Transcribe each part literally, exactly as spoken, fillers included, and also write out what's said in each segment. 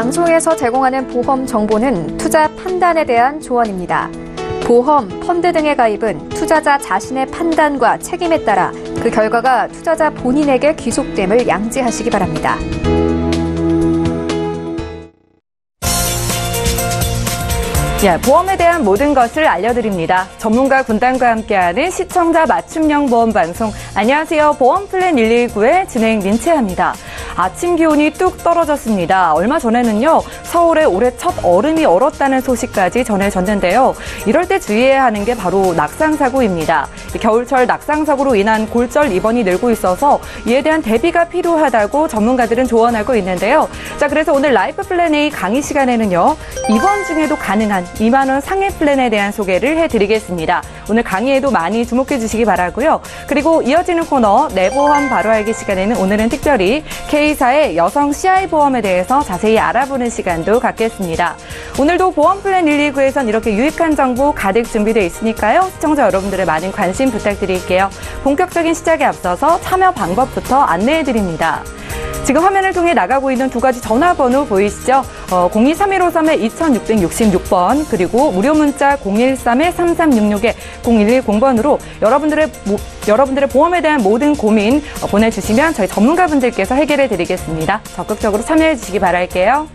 방송에서 제공하는 보험 정보는 투자 판단에 대한 조언입니다. 보험, 펀드 등의 가입은 투자자 자신의 판단과 책임에 따라 그 결과가 투자자 본인에게 귀속됨을 양지하시기 바랍니다. 예, 보험에 대한 모든 것을 알려드립니다. 전문가 군단과 함께하는 시청자 맞춤형 보험 방송. 안녕하세요. 보험 플랜 일일구의 진행 민채합니다. 아침 기온이 뚝 떨어졌습니다. 얼마 전에는요, 서울에 올해 첫 얼음이 얼었다는 소식까지 전해졌는데요. 이럴 때 주의해야 하는 게 바로 낙상사고입니다. 겨울철 낙상사고로 인한 골절 입원이 늘고 있어서 이에 대한 대비가 필요하다고 전문가들은 조언하고 있는데요. 자, 그래서 오늘 라이프 플랜 A 강의 시간에는요, 입원 중에도 가능한 이만 원 상해 플랜에 대한 소개를 해드리겠습니다. 오늘 강의에도 많이 주목해 주시기 바라고요. 그리고 이어지는 코너 내 보험 바로 알기 시간에는 오늘은 특별히 K사의 여성 씨아이 보험에 대해서 자세히 알아보는 시간도 갖겠습니다. 오늘도 보험 플랜 일일구에선 이렇게 유익한 정보 가득 준비되어 있으니까요. 시청자 여러분들의 많은 관심 부탁드릴게요. 본격적인 시작에 앞서서 참여 방법부터 안내해 드립니다. 지금 화면을 통해 나가고 있는 두 가지 전화번호 보이시죠? 어, 공이 삼일오삼 이육육육 번 그리고 무료 문자 공일삼 삼삼육육 공일일공 번으로 여러분들의 모, 여러분들의 보험에 대한 모든 고민 어, 보내주시면 저희 전문가분들께서 해결해 드리겠습니다. 적극적으로 참여해 주시기 바랄게요.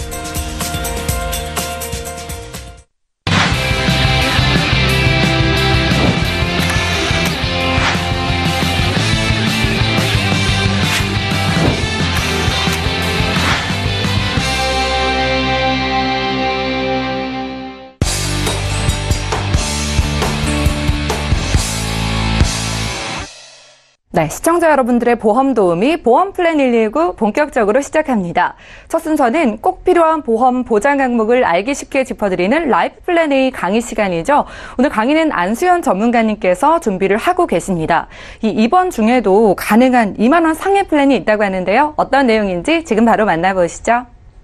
네, 시청자 여러분들의 보험 도우미 보험 플랜 일일구 본격적으로 시작합니다. 첫 순서는 꼭 필요한 보험 보장 항목을 알기 쉽게 짚어드리는 라이프 플랜 A 강의 시간이죠. 오늘 강의는 안수연 전문가님께서 준비를 하고 계십니다. 이 입원 중에도 가능한 이만 원 상해 플랜이 있다고 하는데요. 어떤 내용인지 지금 바로 만나보시죠.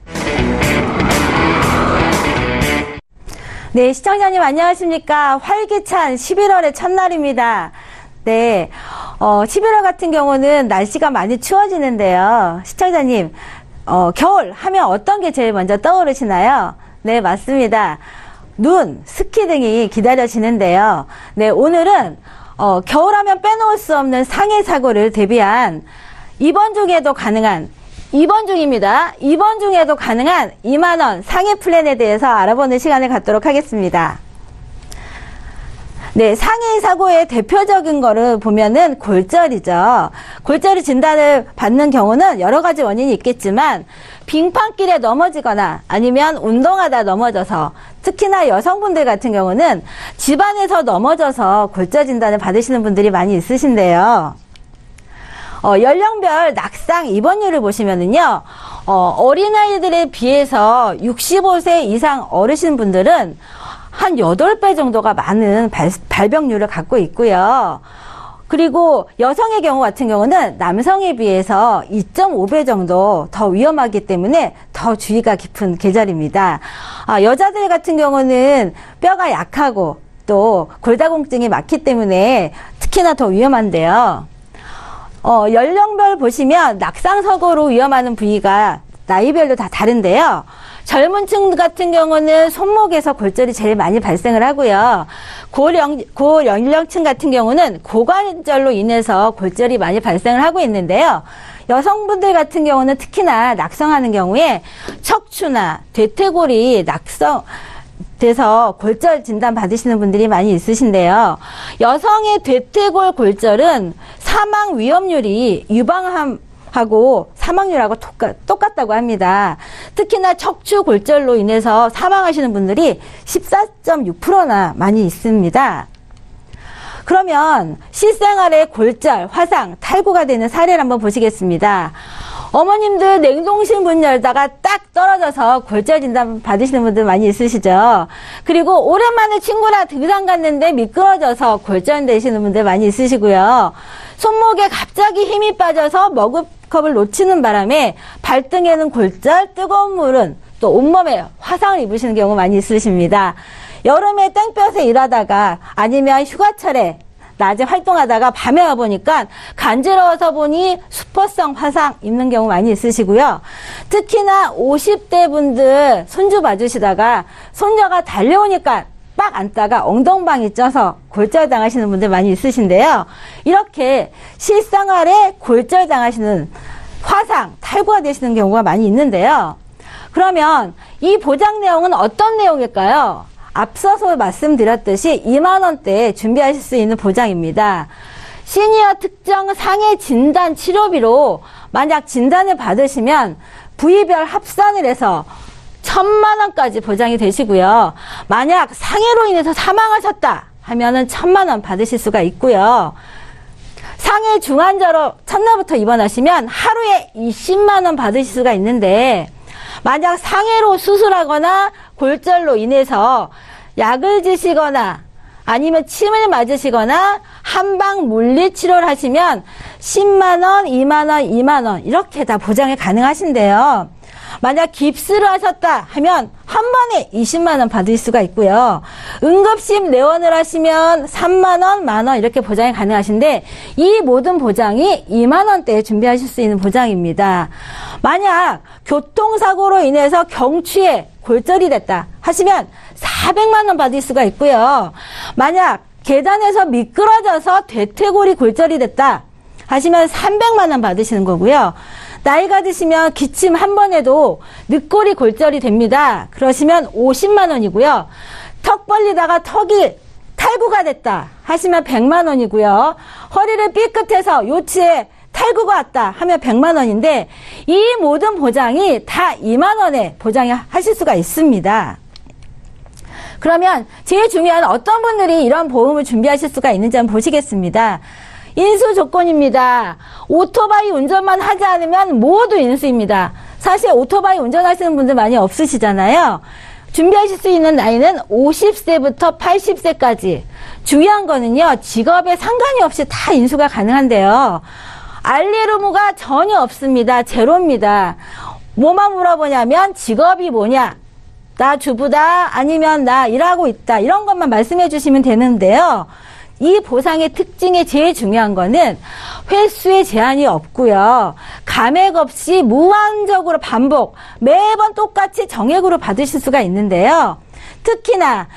네, 시청자님 안녕하십니까. 활기찬 십일월의 첫날입니다. 네, 어, 십일월 같은 경우는 날씨가 많이 추워지는데요. 시청자님, 어, 겨울 하면 어떤 게 제일 먼저 떠오르시나요? 네, 맞습니다. 눈, 스키 등이 기다려지는데요. 네, 오늘은 어, 겨울 하면 빼놓을 수 없는 상해 사고를 대비한 입원 중에도 가능한 입원 중입니다. 입원 중에도 가능한 이만 원 상해 플랜에 대해서 알아보는 시간을 갖도록 하겠습니다. 네, 상해 사고의 대표적인 거를 보면은 골절이죠. 골절이 진단을 받는 경우는 여러 가지 원인이 있겠지만 빙판길에 넘어지거나 아니면 운동하다 넘어져서, 특히나 여성분들 같은 경우는 집안에서 넘어져서 골절 진단을 받으시는 분들이 많이 있으신데요. 어, 연령별 낙상 입원율을 보시면은요, 어, 어린아이들에 비해서 육십오 세 이상 어르신분들은 한 여덟 배 정도가 많은 발, 발병률을 갖고 있고요. 그리고 여성의 경우 같은 경우는 남성에 비해서 이 점 오 배 정도 더 위험하기 때문에 더 주의가 깊은 계절입니다. 아, 여자들 같은 경우는 뼈가 약하고 또 골다공증이 많기 때문에 특히나 더 위험한데요. 어, 연령별 보시면 낙상사고로 위험하는 부위가 나이별로 다 다른데요. 젊은 층 같은 경우는 손목에서 골절이 제일 많이 발생을 하고요. 고령, 고연령층 같은 경우는 고관절로 인해서 골절이 많이 발생을 하고 있는데요. 여성분들 같은 경우는 특히나 낙성하는 경우에 척추나 대퇴골이 낙성, 돼서 골절 진단 받으시는 분들이 많이 있으신데요. 여성의 대퇴골 골절은 사망 위험률이 유방암 하고 사망률하고 똑같, 똑같다고 합니다. 특히나 척추 골절로 인해서 사망하시는 분들이 십사 점 육 퍼센트나 많이 있습니다. 그러면 실생활에 골절, 화상, 탈구가 되는 사례를 한번 보시겠습니다. 어머님들 냉동실 문 열다가 딱 떨어져서 골절 진단 받으시는 분들 많이 있으시죠. 그리고 오랜만에 친구랑 등산 갔는데 미끄러져서 골절 되시는 분들 많이 있으시고요. 손목에 갑자기 힘이 빠져서 머그컵을 놓치는 바람에 발등에는 골절, 뜨거운 물은 또 온몸에 화상을 입으시는 경우 많이 있으십니다. 여름에 땡볕에 일하다가 아니면 휴가철에 낮에 활동하다가 밤에 와보니까 간지러워서 보니 수포성 화상 입는 경우 많이 있으시고요. 특히나 오십 대 분들 손주 봐주시다가 손녀가 달려오니까 빡 앉다가 엉덩방이 쪄서 골절 당하시는 분들 많이 있으신데요. 이렇게 실생활에 골절 당하시는 화상, 탈구가 되시는 경우가 많이 있는데요. 그러면 이 보장 내용은 어떤 내용일까요? 앞서서 말씀드렸듯이 이만 원대에 준비하실 수 있는 보장입니다. 시니어 특정 상해 진단 치료비로 만약 진단을 받으시면 부위별 합산을 해서 천만 원까지 보장이 되시고요. 만약 상해로 인해서 사망하셨다 하면은 천만 원 받으실 수가 있고요. 상해 중환자로 첫날부터 입원하시면 하루에 이십만 원 받으실 수가 있는데 만약 상해로 수술하거나 골절로 인해서 약을 드시거나 아니면 침을 맞으시거나 한방 물리치료를 하시면 십만 원, 이만 원, 이만 원 이렇게 다 보장이 가능하신데요. 만약 깁스를 하셨다 하면 한 번에 이십만 원 받을 수가 있고요. 응급실 내원을 하시면 삼만 원, 만 원 이렇게 보장이 가능하신데 이 모든 보장이 이만 원대에 준비하실 수 있는 보장입니다. 만약 교통사고로 인해서 경추에 골절이 됐다 하시면 사백만 원 받을 수가 있고요. 만약 계단에서 미끄러져서 대퇴골이 골절이 됐다 하시면 삼백만 원 받으시는 거고요. 나이가 드시면 기침 한 번에도 늑골이 골절이 됩니다. 그러시면 오십만 원이고요. 턱 벌리다가 턱이 탈구가 됐다 하시면 백만 원이고요. 허리를 삐끗해서 요치에 탈구가 왔다 하면 백만 원인데 이 모든 보장이 다 이만 원에 보장이 하실 수가 있습니다. 그러면 제일 중요한 어떤 분들이 이런 보험을 준비하실 수가 있는지 한번 보시겠습니다. 인수 조건입니다. 오토바이 운전만 하지 않으면 모두 인수입니다. 사실 오토바이 운전하시는 분들 많이 없으시잖아요. 준비하실 수 있는 나이는 오십 세부터 팔십 세까지. 중요한 거는요, 직업에 상관이 없이 다 인수가 가능한데요. 알릴 의무가 전혀 없습니다. 제로입니다. 뭐만 물어보냐면 직업이 뭐냐? 나 주부다 아니면 나 일하고 있다 이런 것만 말씀해 주시면 되는데요. 이 보상의 특징이 제일 중요한 거는 횟수의 제한이 없고요. 감액 없이 무한적으로 반복, 매번 똑같이 정액으로 받으실 수가 있는데요. 특히나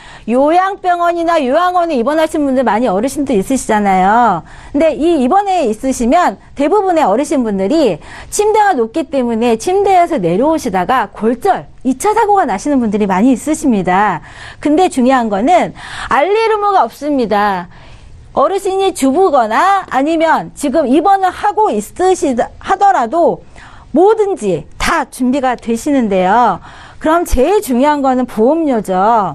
요양병원이나 요양원에 입원하신 분들 많이 어르신들 있으시잖아요. 근데 이 입원에 있으시면 대부분의 어르신분들이 침대가 높기 때문에 침대에서 내려오시다가 골절, 이 차 사고가 나시는 분들이 많이 있으십니다. 근데 중요한 거는 알릴 의무가 없습니다. 어르신이 주부거나 아니면 지금 입원을 하고 있으시다 하더라도 뭐든지 다 준비가 되시는데요. 그럼 제일 중요한 거는 보험료죠.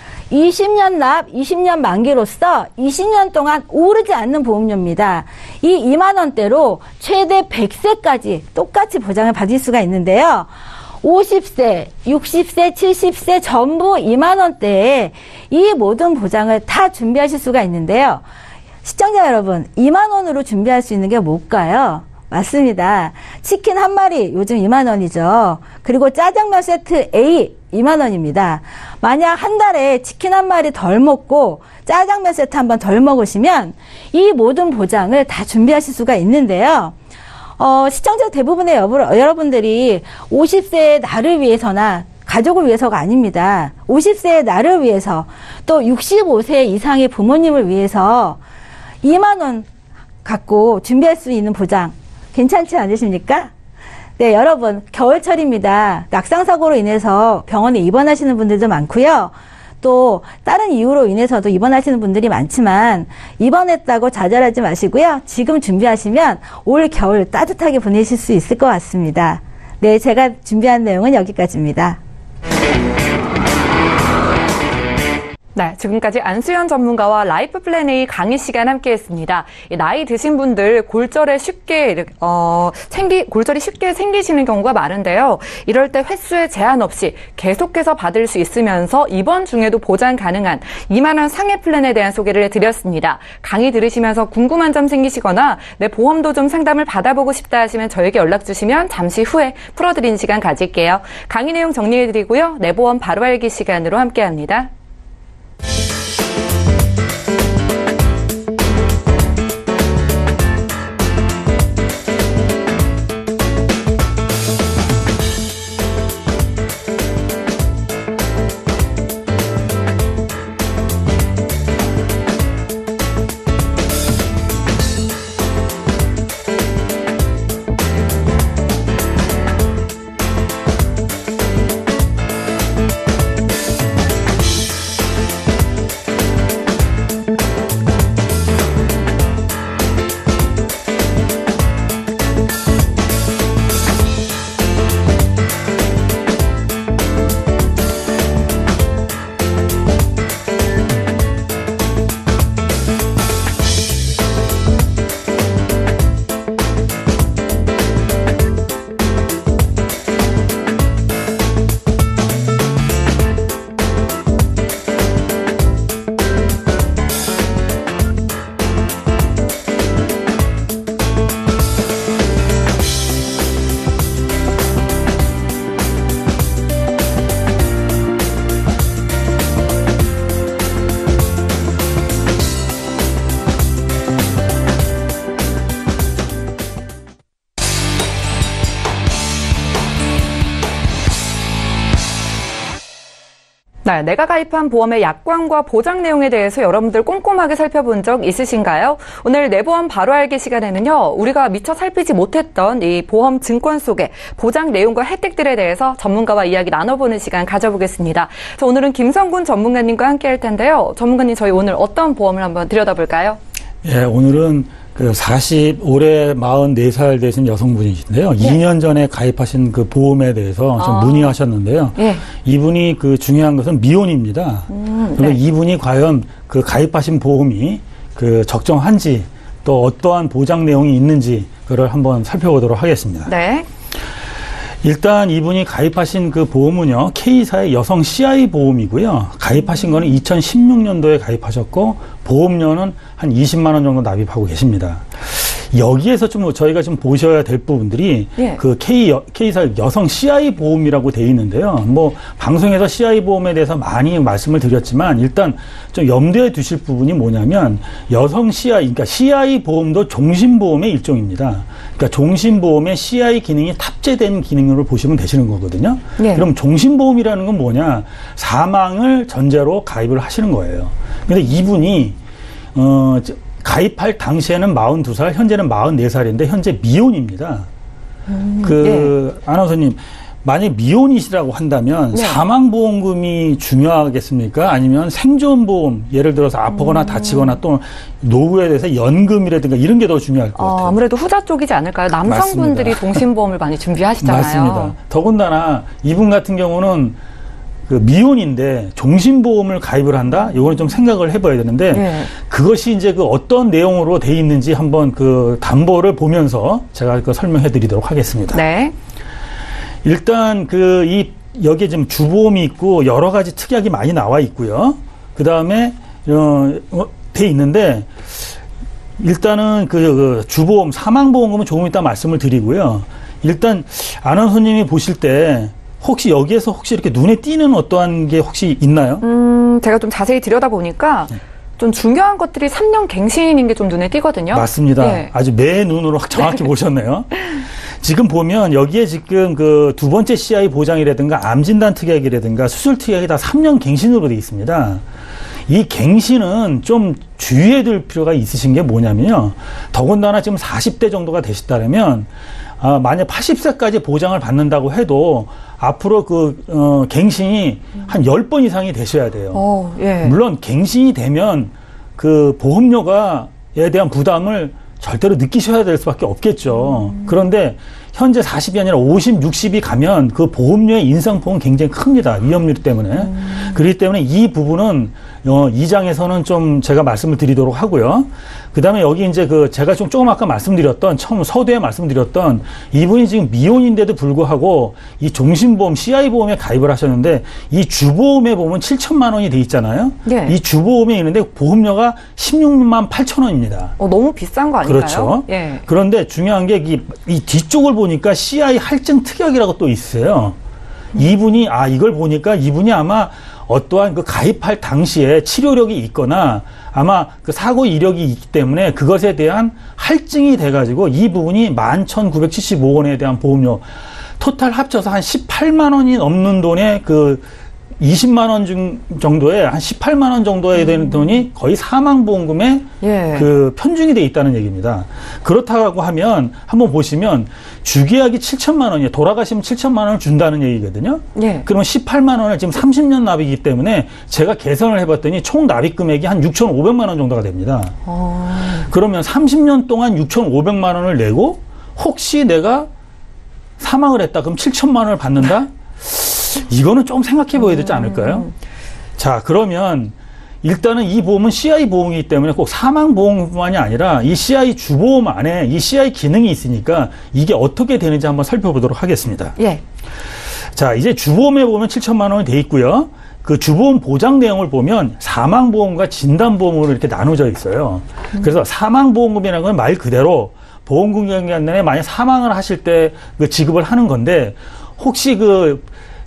이십 년 납, 이십 년 만기로서 이십 년 동안 오르지 않는 보험료입니다. 이 이만 원대로 최대 백 세까지 똑같이 보장을 받을 수가 있는데요. 오십 세, 육십 세, 칠십 세 전부 이만 원대에 이 모든 보장을 다 준비하실 수가 있는데요. 시청자 여러분, 이만 원으로 준비할 수 있는 게 뭘까요? 맞습니다. 치킨 한 마리 요즘 이만 원이죠. 그리고 짜장면 세트 A 이만 원입니다. 만약 한 달에 치킨 한 마리 덜 먹고 짜장면 세트 한 번 덜 먹으시면 이 모든 보장을 다 준비하실 수가 있는데요. 어, 시청자 대부분의 여부, 여러분들이 오십 세의 나를 위해서나 가족을 위해서가 아닙니다. 오십 세의 나를 위해서 또 육십오 세 이상의 부모님을 위해서 이만 원 갖고 준비할 수 있는 보장 괜찮지 않으십니까? 네, 여러분 겨울철입니다. 낙상사고로 인해서 병원에 입원하시는 분들도 많고요. 또 다른 이유로 인해서도 입원하시는 분들이 많지만 입원했다고 좌절하지 마시고요. 지금 준비하시면 올 겨울 따뜻하게 보내실 수 있을 것 같습니다. 네, 제가 준비한 내용은 여기까지입니다. 네, 지금까지 안수연 전문가와 라이프 플랜 A 강의 시간 함께했습니다. 나이 드신 분들 골절에 쉽게 어, 생기 골절이 쉽게 생기시는 경우가 많은데요. 이럴 때 횟수에 제한 없이 계속해서 받을 수 있으면서 입원 중에도 보장 가능한 이만 원 상해 플랜에 대한 소개를 드렸습니다. 강의 들으시면서 궁금한 점 생기시거나 내 보험도 좀 상담을 받아보고 싶다 하시면 저에게 연락 주시면 잠시 후에 풀어드리는 시간 가질게요. 강의 내용 정리해드리고요. 내 보험 바로 알기 시간으로 함께합니다. 네, 내가 가입한 보험의 약관과 보장 내용에 대해서 여러분들 꼼꼼하게 살펴본 적 있으신가요? 오늘 내 보험 바로 알기 시간에는요, 우리가 미처 살피지 못했던 이 보험 증권 속의 보장 내용과 혜택들에 대해서 전문가와 이야기 나눠보는 시간 가져보겠습니다. 자, 오늘은 김성군 전문가님과 함께 할 텐데요. 전문가님, 저희 오늘 어떤 보험을 한번 들여다볼까요? 예, 오늘은 그 사십, 올해 마흔네 살 되신 여성분이신데요. 예. 이 년 전에 가입하신 그 보험에 대해서 좀 아. 문의하셨는데요. 예. 이분이 그 중요한 것은 미혼입니다. 음, 그러니까 네. 이분이 과연 그 가입하신 보험이 그 적정한지 또 어떠한 보장 내용이 있는지 그걸 한번 살펴보도록 하겠습니다. 네. 일단 이분이 가입하신 그 보험은요, K사의 여성 씨아이 보험이고요. 가입하신 거는 이천십육 년도에 가입하셨고, 보험료는 한 이십만 원 정도 납입하고 계십니다. 여기에서 좀 저희가 좀 보셔야 될 부분들이 예. 그 K, K사 여성 씨아이 보험이라고 돼 있는데요. 뭐, 방송에서 씨아이 보험에 대해서 많이 말씀을 드렸지만, 일단 좀 염두에 두실 부분이 뭐냐면, 여성 씨아이, 그러니까 씨아이 보험도 종신보험의 일종입니다. 그러니까 종신보험에 씨아이 기능이 탑재된 기능으로 보시면 되시는 거거든요. 예. 그럼 종신보험이라는 건 뭐냐? 사망을 전제로 가입을 하시는 거예요. 근데 이분이, 어, 가입할 당시에는 마흔두 살, 현재는 마흔네 살인데 현재 미혼입니다. 음, 그 네. 아나운서님, 만약 미혼이시라고 한다면 네. 사망보험금이 중요하겠습니까? 아니면 생존보험, 예를 들어서 아프거나 음. 다치거나 또 노후에 대해서 연금이라든가 이런 게 더 중요할 것 어, 같아요. 아무래도 후자 쪽이지 않을까요? 남성분들이 맞습니다. 종신보험을 많이 준비하시잖아요. 맞습니다. 더군다나 이분 같은 경우는 그 미혼인데 종신보험을 가입을 한다? 이거는 좀 생각을 해봐야 되는데 네. 그것이 이제 그 어떤 내용으로 돼 있는지 한번 그 담보를 보면서 제가 그 설명해 드리도록 하겠습니다. 네. 일단 그 이 여기에 지금 주보험이 있고 여러 가지 특약이 많이 나와 있고요. 그 다음에 어, 어, 돼 있는데 일단은 그, 그 주보험 사망보험금은 조금 이따 말씀을 드리고요. 일단 아나운서님이 보실 때 혹시 여기에서 혹시 이렇게 눈에 띄는 어떠한 게 혹시 있나요? 음, 제가 좀 자세히 들여다보니까 네. 좀 중요한 것들이 삼 년 갱신인 게 좀 눈에 띄거든요. 맞습니다. 네. 아주 매 눈으로 정확히 보셨네요. 지금 보면 여기에 지금 그 두 번째 씨아이 보장이라든가 암진단 특약이라든가 수술 특약이 다 삼 년 갱신으로 되어 있습니다. 이 갱신은 좀 주의해 둘 필요가 있으신 게 뭐냐면요. 더군다나 지금 사십 대 정도가 되셨다면 아, 만약 팔십 세까지 보장을 받는다고 해도 앞으로 그 어, 갱신이 한 십 번 이상이 되셔야 돼요. 어, 예. 물론 갱신이 되면 그 보험료가에 대한 부담을 절대로 느끼셔야 될 수밖에 없겠죠. 음. 그런데 현재 사십이 아니라 오십, 육십이 가면 그 보험료의 인상폭은 굉장히 큽니다. 위험률 때문에. 음. 그렇기 때문에 이 부분은 어, 이 장에서는 좀 제가 말씀을 드리도록 하고요. 그 다음에 여기 이제 그 제가 좀 조금 아까 말씀드렸던 처음 서두에 말씀드렸던 이분이 지금 미혼인데도 불구하고 이 종신보험 씨아이 보험에 가입을 하셨는데 이 주보험에 보면 칠천만 원이 돼 있잖아요. 예. 이 주보험에 있는데 보험료가 십육만 팔천 원입니다. 어, 너무 비싼 거 아닌가요? 그렇죠. 예. 그런데 중요한 게 이 이 뒤쪽을 보니까 씨아이 할증 특약이라고 또 있어요. 음. 이분이 아 이걸 보니까 이분이 아마 어떠한 그 가입할 당시에 치료력이 있거나 아마 그 사고 이력이 있기 때문에 그것에 대한 할증이 돼가지고 이 부분이 만 천구백칠십오 원에 대한 보험료 토탈 합쳐서 한 십팔만 원이 넘는 돈에 그 이십만 원 정도에 한 십팔만 원 정도에 되는 돈이 거의 사망보험금에 예. 그 편중이 돼 있다는 얘기입니다. 그렇다고 하면 한번 보시면 주계약이 칠천만 원이에요. 돌아가시면 칠천만 원을 준다는 얘기거든요. 예. 그러면 십팔만 원을 지금 삼십 년 납이기 때문에 제가 계산을 해봤더니 총 납입 금액이 한 육천오백만 원 정도가 됩니다. 어. 그러면 삼십 년 동안 육천오백만 원을 내고 혹시 내가 사망을 했다 그럼 칠천만 원을 받는다? 이거는 좀 생각해 보여야 되지 않을까요? 음. 자, 그러면 일단은 이 보험은 씨아이 보험이기 때문에 꼭 사망보험뿐만이 아니라 이 씨아이 주보험 안에 이 씨아이 기능이 있으니까 이게 어떻게 되는지 한번 살펴보도록 하겠습니다. 예. 자, 이제 주보험에 보면 칠천만 원이 돼 있고요. 그 주보험 보장 내용을 보면 사망보험과 진단보험으로 이렇게 나눠져 있어요. 음. 그래서 사망보험금이라는 건 말 그대로 보험금기간 내에 만약 사망을 하실 때 그 지급을 하는 건데 혹시 그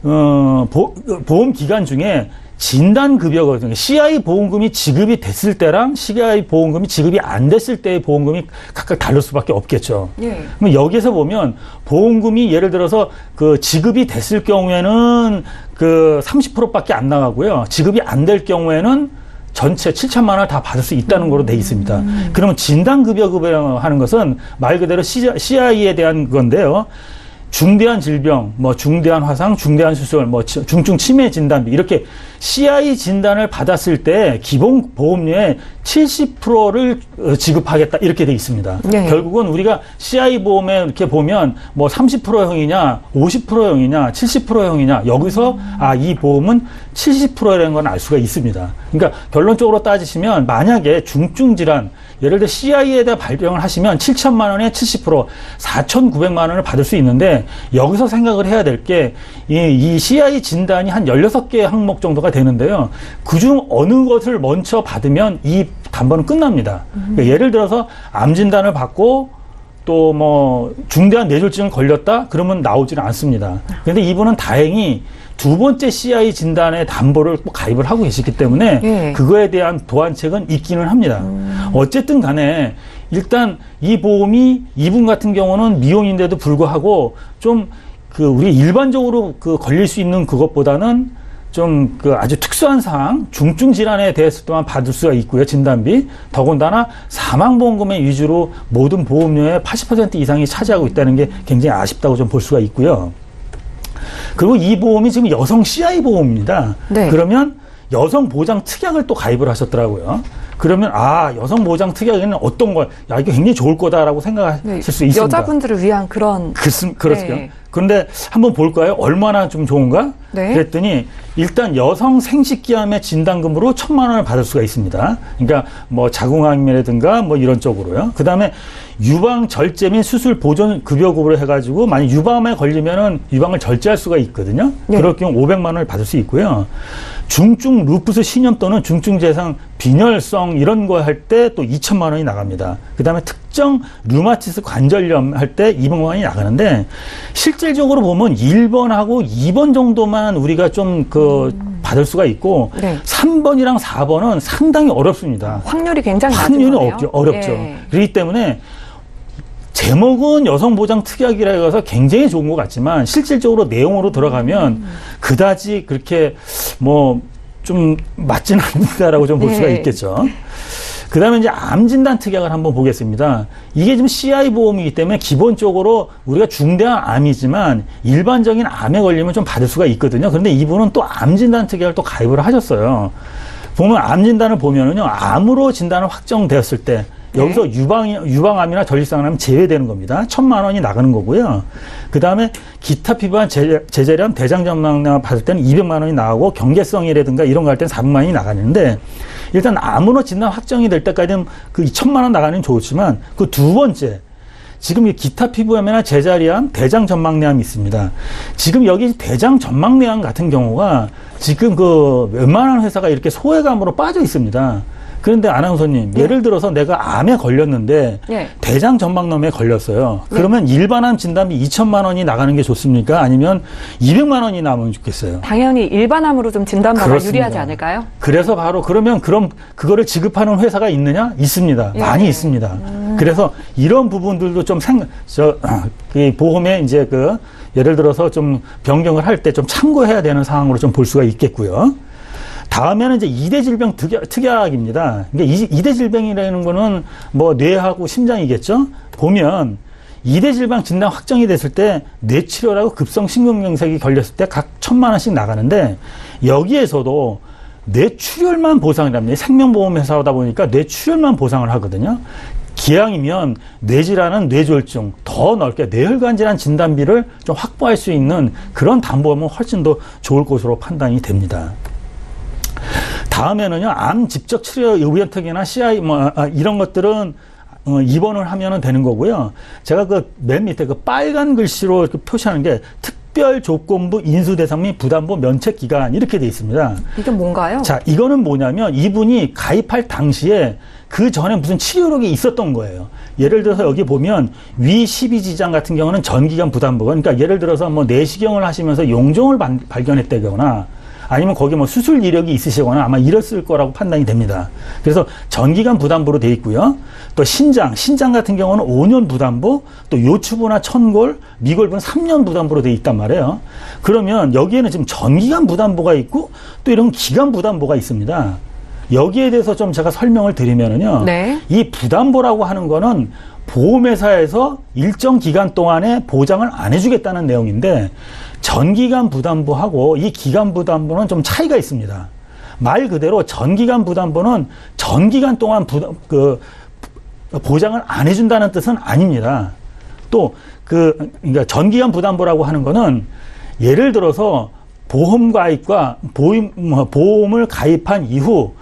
어, 보, 보험 기간 중에 진단급여거든요. 씨아이 보험금이 지급이 됐을 때랑 씨아이 보험금이 지급이 안 됐을 때의 보험금이 각각 다를 수밖에 없겠죠. 예. 그럼 여기서 보면 보험금이 예를 들어서 그 지급이 됐을 경우에는 그 삼십 퍼센트밖에 안 나가고요. 지급이 안 될 경우에는 전체 칠천만 원을 다 받을 수 있다는 거로 돼 있습니다. 음. 그러면 진단급여급여 하는 것은 말 그대로 씨아이에 대한 건데요. 중대한 질병, 뭐 중대한 화상, 중대한 수술, 뭐 중증 치매 진단비 이렇게 씨아이 진단을 받았을 때 기본 보험료의 칠십 퍼센트를 지급하겠다 이렇게 돼 있습니다. 네. 결국은 우리가 씨아이 보험에 이렇게 보면 뭐 삼십 퍼센트형이냐, 오십 퍼센트형이냐, 칠십 퍼센트형이냐 여기서 음. 아, 이 보험은 칠십 퍼센트라는 건 알 수가 있습니다. 그러니까 결론적으로 따지시면 만약에 중증 질환 예를 들어 씨아이에 대한 발병을 하시면 칠천만 원에 칠십 퍼센트 사천구백만 원을 받을 수 있는데 여기서 생각을 해야 될 게 이, 이 씨아이 진단이 한 열여섯 개 항목 정도가 되는데요. 그중 어느 것을 먼저 받으면 이 단번은 끝납니다. 음. 그러니까 예를 들어서 암 진단을 받고 또 뭐 중대한 뇌졸중을 걸렸다? 그러면 나오지는 않습니다. 그런데 이분은 다행히 두 번째 씨아이 진단의 담보를 꼭 가입을 하고 계시기 때문에 예. 그거에 대한 도안책은 있기는 합니다. 음. 어쨌든 간에 일단 이 보험이 이분 같은 경우는 미혼인데도 불구하고 좀 그 우리 일반적으로 그 걸릴 수 있는 그것보다는 좀 그 아주 특수한 상황, 중증 질환에 대해서만 받을 수가 있고요, 진단비. 더군다나 사망보험금의 위주로 모든 보험료의 팔십 퍼센트 이상이 차지하고 있다는 게 굉장히 아쉽다고 좀 볼 수가 있고요. 그리고 이 보험이 지금 여성 씨아이 보험입니다. 네. 그러면 여성 보장 특약을 또 가입을 하셨더라고요. 그러면 아, 여성 보장 특약에는 어떤 걸, 야, 이게 굉장히 좋을 거다라고 생각하실 네. 수 있습니다. 여자분들을 위한 그런. 그렇습, 그렇습니다. 네. 그런데 한번 볼까요? 얼마나 좀 좋은가? 네. 그랬더니 일단 여성 생식기암의 진단금으로 천만 원을 받을 수가 있습니다. 그러니까 뭐 자궁암이라든가 뭐 이런 쪽으로요. 그 다음에 유방 절제 및 수술 보존 급여급으로 해가지고 만약 유방암에 걸리면은 유방을 절제할 수가 있거든요. 네. 그럴 경우 오백만 원을 받을 수 있고요. 중증 루푸스 신염 또는 중증 재상 빈혈성 이런 거 할 때 또 이천만 원이 나갑니다. 그 다음에 특정 류마티스 관절염 할 때 이백만 원이 나가는데 실질적으로 보면 일 번하고 이 번 정도만 우리가 좀 그 음. 받을 수가 있고 네. 삼 번이랑 사 번은 상당히 어렵습니다. 확률이 굉장히 확률이 없죠. 어렵죠. 예. 그렇기 때문에 제목은 여성보장 특약이라 해서 굉장히 좋은 것 같지만 실질적으로 내용으로 들어가면 음. 그다지 그렇게 뭐 좀 맞지는 않는다라고 좀 볼 네. 수가 있겠죠. 그 다음에 이제 암 진단 특약을 한번 보겠습니다. 이게 지금 씨아이 보험이기 때문에 기본적으로 우리가 중대한 암이지만 일반적인 암에 걸리면 좀 받을 수가 있거든요. 그런데 이분은 또 암 진단 특약을 또 가입을 하셨어요. 보면 암 진단을 보면은요, 암으로 진단을 확정되었을 때 여기서 네. 유방, 유방암이나 전립선암이 제외되는 겁니다. 천만 원이 나가는 거고요. 그 다음에 기타 피부암, 제재량, 대장전망암 받을 때는 이백만 원이 나가고 경계성이라든가 이런 거 할 때는 사백만 원이 나가는데 일단 암으로 진단 확정이 될 때까지는 그 천만 원 나가는 게 좋지만 그 두 번째 지금 이 기타 피부암이나 제자리암, 대장전망내암이 있습니다. 지금 여기 대장전망내암 같은 경우가 지금 그 웬만한 회사가 이렇게 소외감으로 빠져 있습니다. 그런데 아나운서님, 네. 예를 들어서 내가 암에 걸렸는데 네. 대장전망염에 걸렸어요. 네. 그러면 일반암 진단비 이천만 원이 나가는 게 좋습니까? 아니면 이백만 원이 나오면 좋겠어요? 당연히 일반암으로 좀 진단받아 유리하지 않을까요? 그래서 바로 그러면 그럼 그거를 지급하는 회사가 있느냐? 있습니다. 네. 많이 있습니다. 음. 그래서 이런 부분들도 좀 생, 저, 이 보험에 이제 그 예를 들어서 좀 변경을 할 때 좀 참고해야 되는 상황으로 좀 볼 수가 있겠고요. 다음에는 이제 이 대 질병 특약, 특약입니다. 그러니까 이 대 질병이라는 거는 뭐 뇌하고 심장이겠죠? 보면 이 대 질병 진단 확정이 됐을 때 뇌치료라고 급성 심근경색이 걸렸을 때 각 천만 원씩 나가는데 여기에서도 뇌출혈만 보상을 합니다. 생명보험회사다 보니까 뇌출혈만 보상을 하거든요. 기왕이면 뇌질환은 뇌졸중, 더 넓게 뇌혈관 질환 진단비를 좀 확보할 수 있는 그런 담보하면 훨씬 더 좋을 것으로 판단이 됩니다. 다음에는요, 암 직접 치료 의료특약이나 씨아이 뭐 아, 이런 것들은 어, 입원을 하면은 되는 거고요. 제가 그 맨 밑에 그 빨간 글씨로 이렇게 표시하는 게 특 특별조건부 인수대상 및 부담보 면책기간 이렇게 돼 있습니다. 이게 뭔가요? 자, 이거는 뭐냐면 이분이 가입할 당시에 그 전에 무슨 치료력이 있었던 거예요. 예를 들어서 여기 보면 위 십이 지장 같은 경우는 전기간 부담보가, 그러니까 예를 들어서 뭐 내시경을 하시면서 용종을 반, 발견했다거나 아니면 거기 뭐 수술 이력이 있으시거나 아마 이랬을 거라고 판단이 됩니다. 그래서 전기간 부담보로 돼 있고요. 또 신장, 신장 같은 경우는 오 년 부담보, 또 요추부나 천골, 미골부는 삼 년 부담보로 돼 있단 말이에요. 그러면 여기에는 지금 전기간 부담보가 있고 또 이런 기간 부담보가 있습니다. 여기에 대해서 좀 제가 설명을 드리면은요. 네. 이 부담보라고 하는 거는 보험회사에서 일정 기간 동안에 보장을 안 해주겠다는 내용인데 전기간 부담보하고 이 기간 부담보는 좀 차이가 있습니다. 말 그대로 전기간 부담보는 전기간 동안 부담, 그, 보장을 안 해준다는 뜻은 아닙니다. 또, 그, 그러니까 전기간 부담보라고 하는 거는 예를 들어서 보험 가입과 보험, 보험을 가입한 이후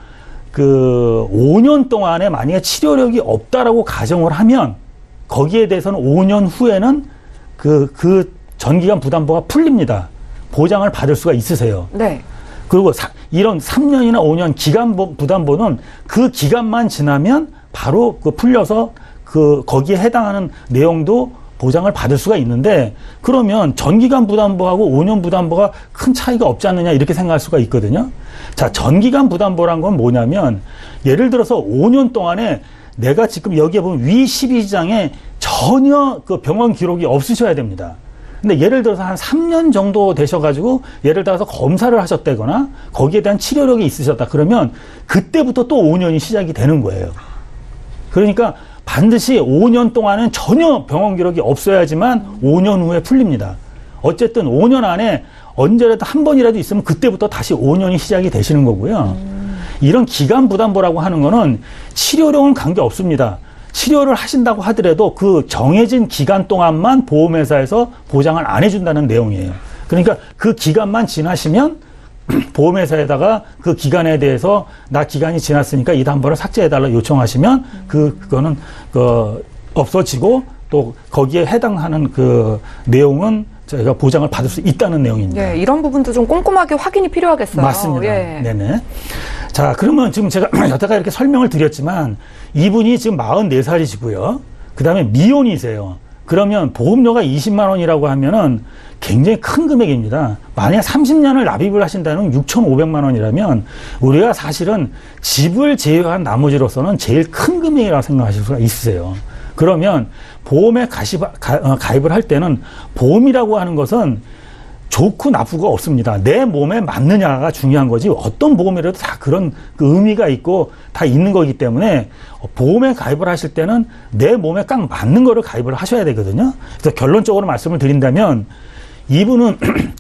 그 오 년 동안에 만약에 치료력이 없다라고 가정을 하면 거기에 대해서는 오 년 후에는 그, 그 전기간 부담보가 풀립니다. 보장을 받을 수가 있으세요. 네. 그리고 사, 이런 삼 년이나 오 년 기간 부담보는 그 기간만 지나면 바로 그 풀려서 그 거기에 해당하는 내용도 보장을 받을 수가 있는데 그러면 전기간 부담보하고 오 년 부담보가 큰 차이가 없지 않느냐 이렇게 생각할 수가 있거든요. 자, 전기간 부담보란 건 뭐냐면 예를 들어서 오 년 동안에 내가 지금 여기에 보면 위 십이 지장에 전혀 그 병원 기록이 없으셔야 됩니다. 근데 예를 들어서 한 삼 년 정도 되셔가지고 예를 들어서 검사를 하셨다거나 거기에 대한 치료력이 있으셨다. 그러면 그때부터 또 오 년이 시작이 되는 거예요. 그러니까 반드시 오 년 동안은 전혀 병원 기록이 없어야지만 오 년 후에 풀립니다. 어쨌든 오 년 안에 언제라도 한 번이라도 있으면 그때부터 다시 오 년이 시작이 되시는 거고요. 음. 이런 기간 부담보라고 하는 거는 치료력은 관계없습니다. 치료를 하신다고 하더라도 그 정해진 기간 동안만 보험회사에서 보장을 안 해준다는 내용이에요. 그러니까 그 기간만 지나시면 보험회사에다가 그 기간에 대해서 나 기간이 지났으니까 이 담보를 삭제해달라 요청하시면 그, 그거는 그 없어지고 또 거기에 해당하는 그 내용은 저희가 보장을 받을 수 있다는 내용입니다. 네, 이런 부분도 좀 꼼꼼하게 확인이 필요하겠어요. 맞습니다. 예. 네네. 자, 그러면 지금 제가 여태까지 이렇게 설명을 드렸지만 이분이 지금 마흔네 살이시고요. 그 다음에 미혼이세요. 그러면 보험료가 이십만 원이라고 하면은 굉장히 큰 금액입니다. 만약 삼십 년을 납입을 하신다는 육천오백만 원이라면 우리가 사실은 집을 제외한 나머지로서는 제일 큰 금액이라고 생각하실 수가 있으세요. 그러면 보험에 가입, 가입을 할 때는 보험이라고 하는 것은 좋고 나쁘고 없습니다. 내 몸에 맞느냐가 중요한 거지 어떤 보험이라도 다 그런 그 의미가 있고 다 있는 거기 때문에 보험에 가입을 하실 때는 내 몸에 딱 맞는 거를 가입을 하셔야 되거든요. 그래서 결론적으로 말씀을 드린다면 이분은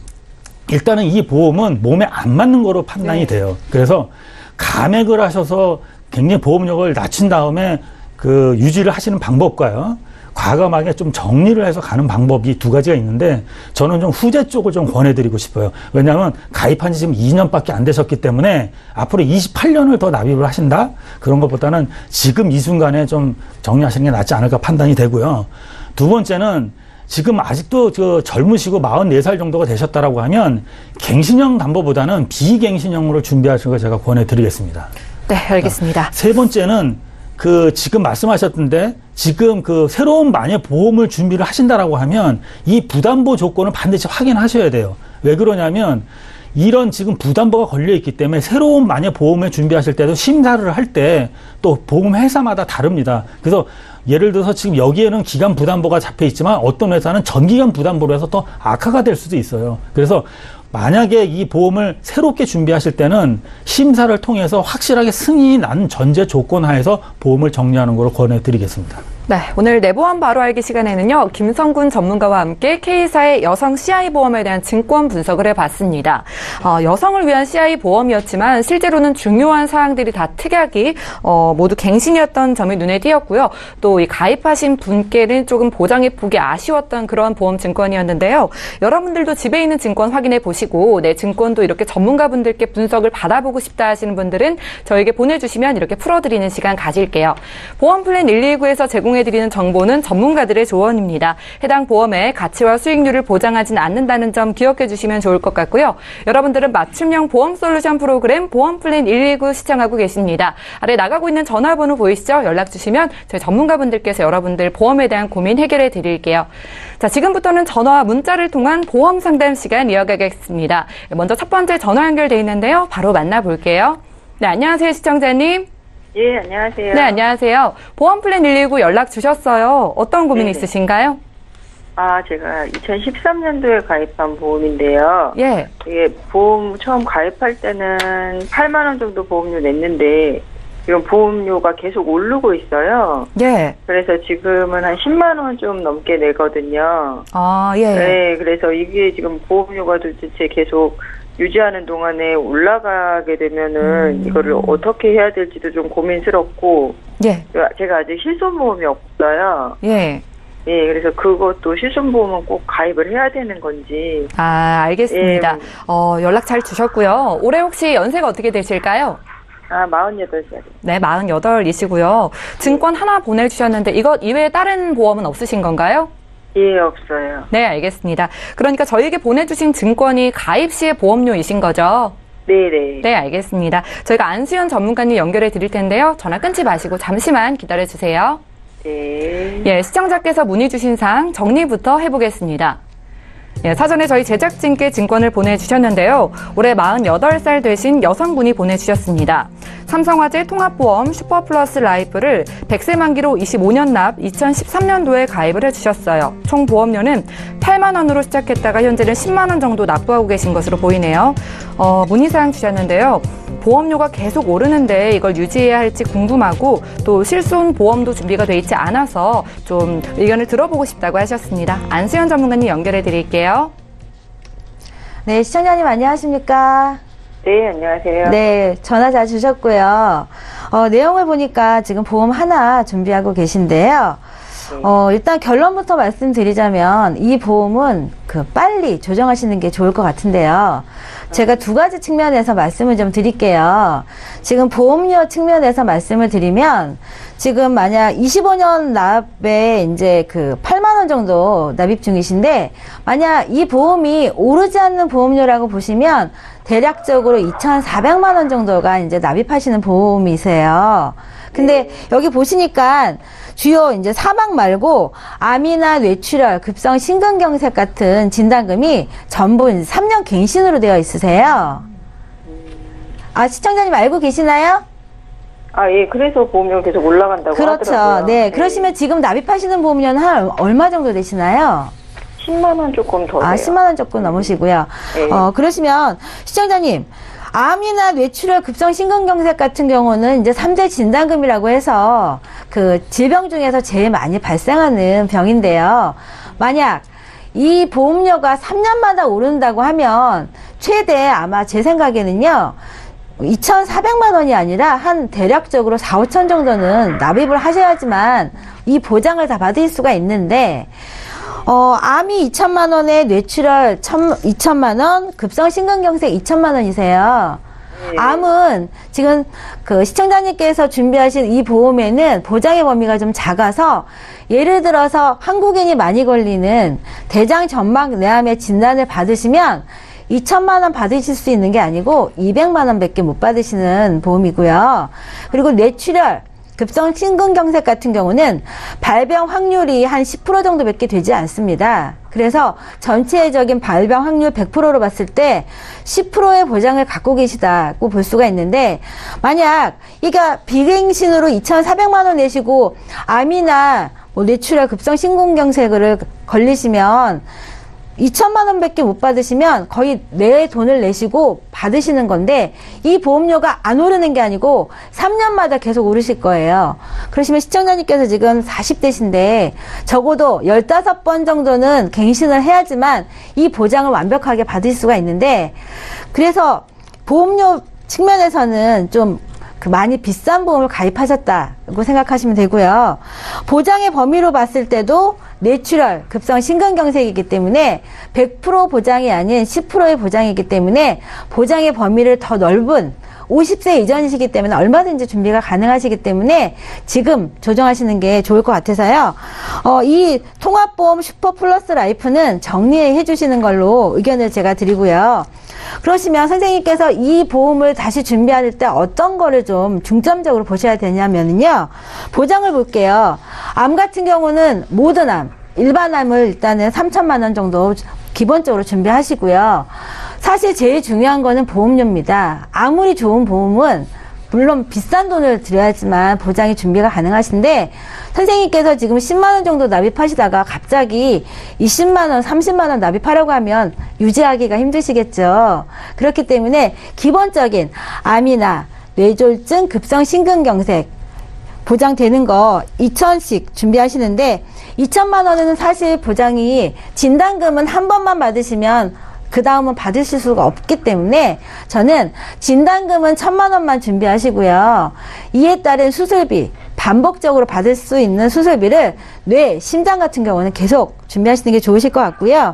일단은 이 보험은 몸에 안 맞는 거로 판단이 네. 돼요. 그래서 감액을 하셔서 굉장히 보험료를 낮춘 다음에 그 유지를 하시는 방법과요. 과감하게 좀 정리를 해서 가는 방법이 두 가지가 있는데 저는 좀 후제 쪽을 좀 권해드리고 싶어요. 왜냐하면 가입한 지 지금 이 년밖에 안 되셨기 때문에 앞으로 이십팔 년을 더 납입을 하신다? 그런 것보다는 지금 이 순간에 좀 정리하시는 게 낫지 않을까 판단이 되고요. 두 번째는 지금 아직도 저 젊으시고 마흔네 살 정도가 되셨다라고 하면 갱신형 담보보다는 비갱신형으로 준비하시는 걸 제가 권해드리겠습니다. 네, 알겠습니다. 세 번째는 그 지금 말씀하셨던데 지금 그 새로운 만약 보험을 준비를 하신다라고 하면 이 부담보 조건을 반드시 확인하셔야 돼요. 왜 그러냐면 이런 지금 부담보가 걸려 있기 때문에 새로운 만약 보험을 준비하실 때도 심사를 할 때 또 보험 회사마다 다릅니다. 그래서 예를 들어서 지금 여기에는 기간 부담보가 잡혀 있지만 어떤 회사는 전기간 부담보로 해서 더 악화가 될 수도 있어요. 그래서 만약에 이 보험을 새롭게 준비하실 때는 심사를 통해서 확실하게 승인이 난 전제 조건 하에서 보험을 정리하는 걸로 권해드리겠습니다. 네, 오늘 내보험 바로 알기 시간에는요. 김성군 전문가와 함께 K사의 여성 씨아이 보험에 대한 증권 분석을 해봤습니다. 어, 여성을 위한 씨아이 보험이었지만 실제로는 중요한 사항들이 다 특약이 어, 모두 갱신이었던 점이 눈에 띄었고요. 또 이 가입하신 분께는 조금 보장이 보기 아쉬웠던 그런 보험 증권이었는데요. 여러분들도 집에 있는 증권 확인해 보시고 내 증권도 이렇게 전문가분들께 분석을 받아보고 싶다 하시는 분들은 저에게 보내주시면 이렇게 풀어드리는 시간 가질게요. 보험 플랜 일이구에서 제공 제공해드리는 정보는 전문가들의 조언입니다. 해당 보험의 가치와 수익률을 보장하진 않는다는 점 기억해 주시면 좋을 것 같고요. 여러분들은 맞춤형 보험 솔루션 프로그램 보험 플랜 일일구 시청하고 계십니다. 아래 나가고 있는 전화번호 보이시죠? 연락 주시면 저희 전문가분들께서 여러분들 보험에 대한 고민 해결해 드릴게요. 자, 지금부터는 전화와 문자를 통한 보험 상담 시간 이어가겠습니다. 먼저 첫 번째 전화 연결돼 있는데요. 바로 만나볼게요. 네, 안녕하세요, 시청자님. 예, 안녕하세요. 네, 안녕하세요. 보험 플랜 일일구 연락 주셨어요. 어떤 고민 네네. 있으신가요? 아, 제가 이천십삼 년도에 가입한 보험인데요. 예. 이게 보험 처음 가입할 때는 팔만 원 정도 보험료 냈는데 지금 보험료가 계속 오르고 있어요. 예. 그래서 지금은 한 십만 원 좀 넘게 내거든요. 아, 예. 네, 그래서 이게 지금 보험료가 도대체 계속 유지하는 동안에 올라가게 되면은 음. 이거를 어떻게 해야 될지도 좀 고민스럽고. 예. 제가 아직 실손보험이 없어요. 예. 예, 그래서 그것도 실손보험은 꼭 가입을 해야 되는 건지. 아, 알겠습니다. 예. 어, 연락 잘 주셨고요. 올해 혹시 연세가 어떻게 되실까요? 아, 마흔여덟 살. 네, 마흔여덟이시고요. 증권 하나 보내주셨는데 이것 이외에 다른 보험은 없으신 건가요? 예, 없어요. 네, 알겠습니다. 그러니까 저희에게 보내주신 증권이 가입 시의 보험료이신 거죠? 네네. 네, 알겠습니다. 저희가 안수연 전문가님 연결해 드릴 텐데요. 전화 끊지 마시고 잠시만 기다려 주세요. 네. 예, 시청자께서 문의 주신 사항 정리부터 해보겠습니다. 예, 사전에 저희 제작진께 증권을 보내주셨는데요. 올해 마흔여덟 살 되신 여성분이 보내주셨습니다. 삼성화재 통합보험 슈퍼플러스 라이프를 백 세 만기로 이십오 년 납 이천십삼 년도에 가입을 해주셨어요. 총 보험료는 팔만 원으로 시작했다가 현재는 십만 원 정도 납부하고 계신 것으로 보이네요. 어, 문의사항 주셨는데요. 보험료가 계속 오르는데 이걸 유지해야 할지 궁금하고 또 실손 보험도 준비가 돼 있지 않아서 좀 의견을 들어보고 싶다고 하셨습니다. 안수연 전문가님 연결해 드릴게요. 네, 시청자님 안녕하십니까? 네, 안녕하세요. 네, 전화 잘 주셨고요. 어, 내용을 보니까 지금 보험 하나 준비하고 계신데요. 어, 일단 결론부터 말씀드리자면 이 보험은 그 빨리 조정하시는 게 좋을 것 같은데요. 제가 두 가지 측면에서 말씀을 좀 드릴게요. 지금 보험료 측면에서 말씀을 드리면 지금 만약 이십오 년 납에 이제 그 팔만 원 정도 납입 중이신데 만약 이 보험이 오르지 않는 보험료라고 보시면 대략적으로 이천사백만 원 정도가 이제 납입하시는 보험이세요. 근데 네. 여기 보시니까 주요 이제 사망 말고 암이나 뇌출혈, 급성 심근경색 같은 진단금이 전부 삼 년 갱신으로 되어 있으세요. 아, 시청자님 알고 계시나요? 아, 예, 그래서 보험료가 계속 올라간다고 그렇죠. 하더라고요. 네, 네. 그러시면 지금 납입하시는 보험료는 한 얼마 정도 되시나요? 십만 원 조금 더. 아, 돼요. 십만 원 조금 넘으시고요. 네. 어, 그러시면 시청자님, 암이나 뇌출혈, 급성 심근경색 같은 경우는 이제 삼 대 진단금이라고 해서 그 질병 중에서 제일 많이 발생하는 병인데요. 만약 이 보험료가 삼 년마다 오른다고 하면 최대 아마 제 생각에는요. 이천사백만 원이 아니라 한 대략적으로 사, 오천 정도는 납입을 하셔야지만 이 보장을 다 받을 수가 있는데 어, 암이 이천만 원에 뇌출혈 이천만 원, 급성 심근경색 이천만 원이세요. 네. 암은 지금 그 시청자님께서 준비하신 이 보험에는 보장의 범위가 좀 작아서 예를 들어서 한국인이 많이 걸리는 대장 점막 내암의 진단을 받으시면 이천만 원 받으실 수 있는 게 아니고 이백만 원밖에 못 받으시는 보험이고요. 그리고 뇌출혈, 급성 심근경색 같은 경우는 발병 확률이 한 십 퍼센트 정도밖에 되지 않습니다. 그래서 전체적인 발병 확률 백 퍼센트로 봤을 때 십 퍼센트의 보장을 갖고 계시다고 볼 수가 있는데 만약 이게 비갱신으로 이천사백만 원 내시고 암이나 뭐 뇌출혈, 급성 심근경색을 걸리시면 이천만 원밖에 못 받으시면 거의 내 돈을 내시고 받으시는 건데 이 보험료가 안 오르는 게 아니고 삼 년마다 계속 오르실 거예요. 그러시면 시청자님께서 지금 사십 대신데 적어도 열다섯 번 정도는 갱신을 해야지만 이 보장을 완벽하게 받을 수가 있는데 그래서 보험료 측면에서는 좀 그 많이 비싼 보험을 가입하셨다고 생각하시면 되고요. 보장의 범위로 봤을 때도 뇌출혈, 급성 심근경색이기 때문에 백 퍼센트 보장이 아닌 십 퍼센트의 보장이기 때문에 보장의 범위를 더 넓은 오십 세 이전이시기 때문에 얼마든지 준비가 가능하시기 때문에 지금 조정하시는 게 좋을 것 같아서요. 어, 이 통합보험 슈퍼 플러스 라이프는 정리해 주시는 걸로 의견을 제가 드리고요. 그러시면 선생님께서 이 보험을 다시 준비할 때 어떤 거를 좀 중점적으로 보셔야 되냐면요. 보장을 볼게요. 암 같은 경우는 모든 암, 일반 암을 일단은 삼천만 원 정도 기본적으로 준비하시고요. 사실 제일 중요한 거는 보험료입니다. 아무리 좋은 보험은 물론 비싼 돈을 들여야지만 보장이 준비가 가능하신데 선생님께서 지금 십만 원 정도 납입하시다가 갑자기 이십만 원, 삼십만 원 납입하려고 하면 유지하기가 힘드시겠죠. 그렇기 때문에 기본적인 암이나 뇌졸중, 급성 심근경색 보장되는 거 이천씩 준비하시는데 이천만 원은 사실 보장이 진단금은 한 번만 받으시면 그 다음은 받으실 수가 없기 때문에 저는 진단금은 천만 원만 준비하시고요. 이에 따른 수술비, 반복적으로 받을 수 있는 수술비를 뇌, 심장 같은 경우는 계속 준비하시는 게 좋으실 것 같고요.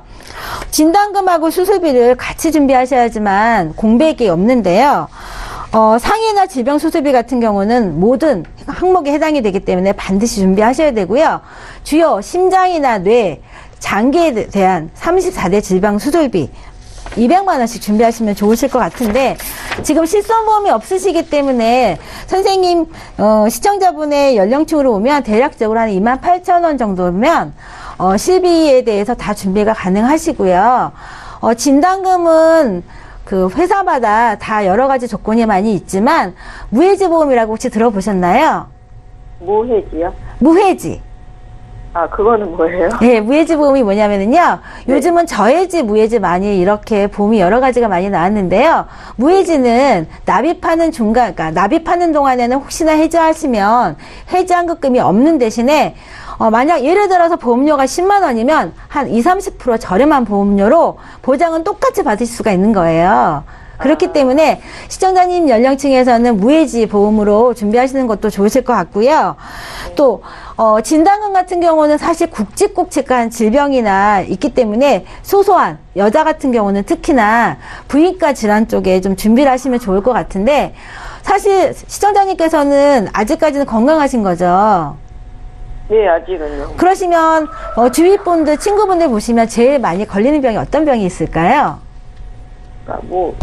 진단금하고 수술비를 같이 준비하셔야지만 공백이 없는데요. 어, 상해나 질병 수술비 같은 경우는 모든 항목에 해당이 되기 때문에 반드시 준비하셔야 되고요. 주요 심장이나 뇌, 장기에 대한 삼십사 대 질병 수술비 이백만 원씩 준비하시면 좋으실 것 같은데 지금 실손보험이 없으시기 때문에 선생님 어, 시청자분의 연령층으로 오면 대략적으로 한 이만 팔천 원 정도면 어, 실비에 대해서 다 준비가 가능하시고요. 어, 진단금은 그 회사마다 다 여러 가지 조건이 많이 있지만 무해지 보험이라고 혹시 들어보셨나요? 무해지요? 무해지. 아, 그거는 뭐예요? 네, 무해지 보험이 뭐냐면은요, 네. 요즘은 저해지, 무해지 많이 이렇게 보험이 여러 가지가 많이 나왔는데요. 무해지는 납입하는 중간, 그러니까 납입하는 동안에는 혹시나 해지하시면 해지환급금이 없는 대신에 어, 만약 예를 들어서 보험료가 십만 원이면 한 이십, 삼십 퍼센트 저렴한 보험료로 보장은 똑같이 받으실 수가 있는 거예요. 그렇기 때문에 시청자님 연령층에서는 무해지 보험으로 준비하시는 것도 좋으실 것 같고요. 또 어, 진단금 같은 경우는 사실 굵직굵직한 질병이나 있기 때문에 소소한 여자 같은 경우는 특히나 부인과 질환 쪽에 좀 준비를 하시면 좋을 것 같은데 사실 시청자님께서는 아직까지는 건강하신 거죠. 네, 아직은요. 그러시면 어, 주위 분들, 친구분들 보시면 제일 많이 걸리는 병이 어떤 병이 있을까요? 그러니까 뭐